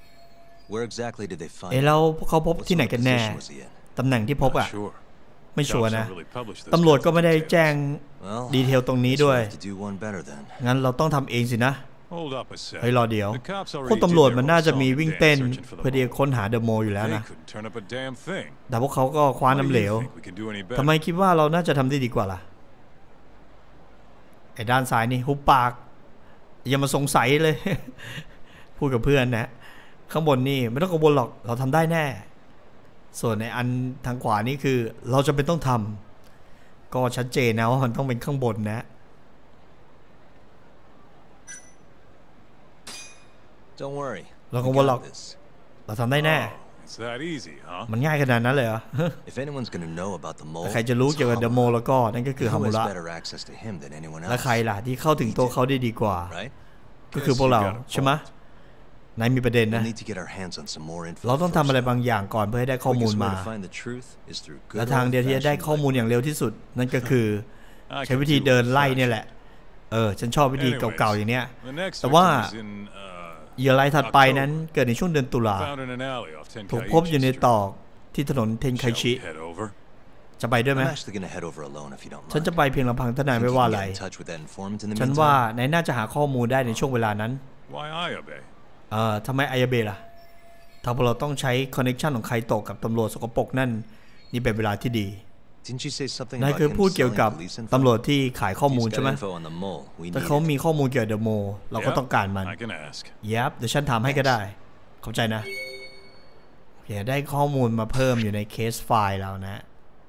แล้วเขาพบที่ไหนกันแน่ตำแหน่งที่พบอ่ะไม่ชัวร์นะตำรวจก็ไม่ได้แจ้งดีเทลตรงนี้ด้วยงั้นเราต้องทำเองสินะเฮ้ยรอเดี๋ยวพวกตำรวจมันน่าจะมีวิ่งเต้นเพื่อที่จะค้นหาเดอะโมอยู่แล้วนะแต่พวกเขาก็คว้าน้ำเหลวทำไมคิดว่าเราน่าจะทำได้ดีกว่าล่ะไอ้ด้านซ้ายนี่หุบปากอย่ามาสงสัยเลย พูดกับเพื่อนนะข้างบนนี่ไม่ต้องกังวลหรอกเราทำได้แน่ส่วนในอันทางขวานี่คือเราจะเป็นต้องทำก็ชัดเจนนะว่ามันต้องเป็นข้างบนนะเรากังวลหรอกเราทำได้แน่มันง่ายขนาดนั้นเลยเหรอแต่ใครจะรู้เกี่ยวกับเดอะโมแล้วก็นั่นก็คือฮามุระและใครล่ะที่เข้าถึงตัวเขาได้ดีกว่าก็คือพวกเราใช่ไหมนายมีประเด็นนะเราต้องทำอะไรบางอย่างก่อนเพื่อให้ได้ข้อมูลมาและทางเดียวที่จะได้ข้อมูลอย่างเร็วที่สุดนั่นก็คือใช้วิธีเดินไล่เนี่ยแหละฉันชอบวิธีเก่าๆอย่างเนี้ยแต่ว่าเหยื่อรายถัดไปนั้นเกิดในช่วงเดือนตุลาถูกพบอยู่ในตอกที่ถนนเทนไคชิจะไปด้วยไหมฉันจะไปเพียงลำพังถ้านายไม่ว่าอะไรฉันว่านายน่าจะหาข้อมูลได้ในช่วงเวลานั้นทำไมอายาเบะล่ะถ้าเราต้องใช้คอนเนคชันของไคโตะกับตำรวจสกปรกนั่นนี่เป็นเวลาที่ดีนายเคยพูดเกี่ยวกับตำรวจที่ขายข้อมูลใช่ไหมแต่เขามีข้อมูลเกี่ยวกับเดอะโมเราก็ต้องการมันยับเดี๋ยวฉันถามให้ก็ได้เข้าใจนะอย่าได้ข้อมูลมาเพิ่มอยู่ในเคสไฟล์เรานะ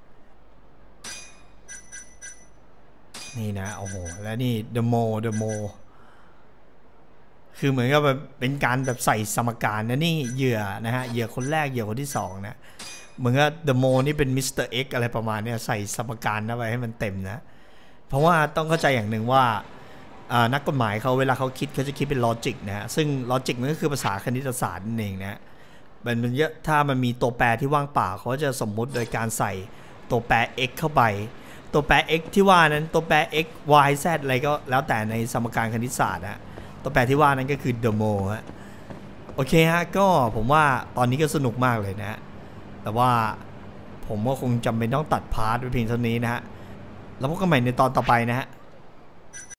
นี่นะโอ้โหแล้วนี่เดอะโมคือเหมือนกับเป็นการแบบใส่สมการนะนี่เหยื่อนะฮะเหยื่อคนแรกเหยื่อคนที่2นะเหมือนกับเดอะโมนี่เป็นมิสเตอร์เอ็กอะไรประมาณนี้ใส่สมการนะไปให้มันเต็มนะเพราะว่าต้องเข้าใจอย่างหนึ่งว่านักกฎหมายเขาเวลาเขาคิดเขาจะคิดเป็นลอจิกนะฮะซึ่งลอจิกมันก็คือภาษาคณิตศาสตร์นั่นเองนะมันเยอะถ้ามันมีตัวแปรที่ว่างเปล่าเขาจะสมมุติโดยการใส่ตัวแปร x เข้าไปตัวแปร x ที่ว่านั้นตัวแปร x y z อะไรก็แล้วแต่ในสมการคณิตศาสตร์นะตัวแปรที่ว่านั้นก็คือเดอะโมฮะโอเคฮะก็ผมว่าตอนนี้ก็สนุกมากเลยนะแต่ว่าผมก็คงจำเป็นต้องตัดพาร์ทไปเพียงเท่านี้นะฮะแล้วพบกันใหม่ในตอนต่อไปนะฮะ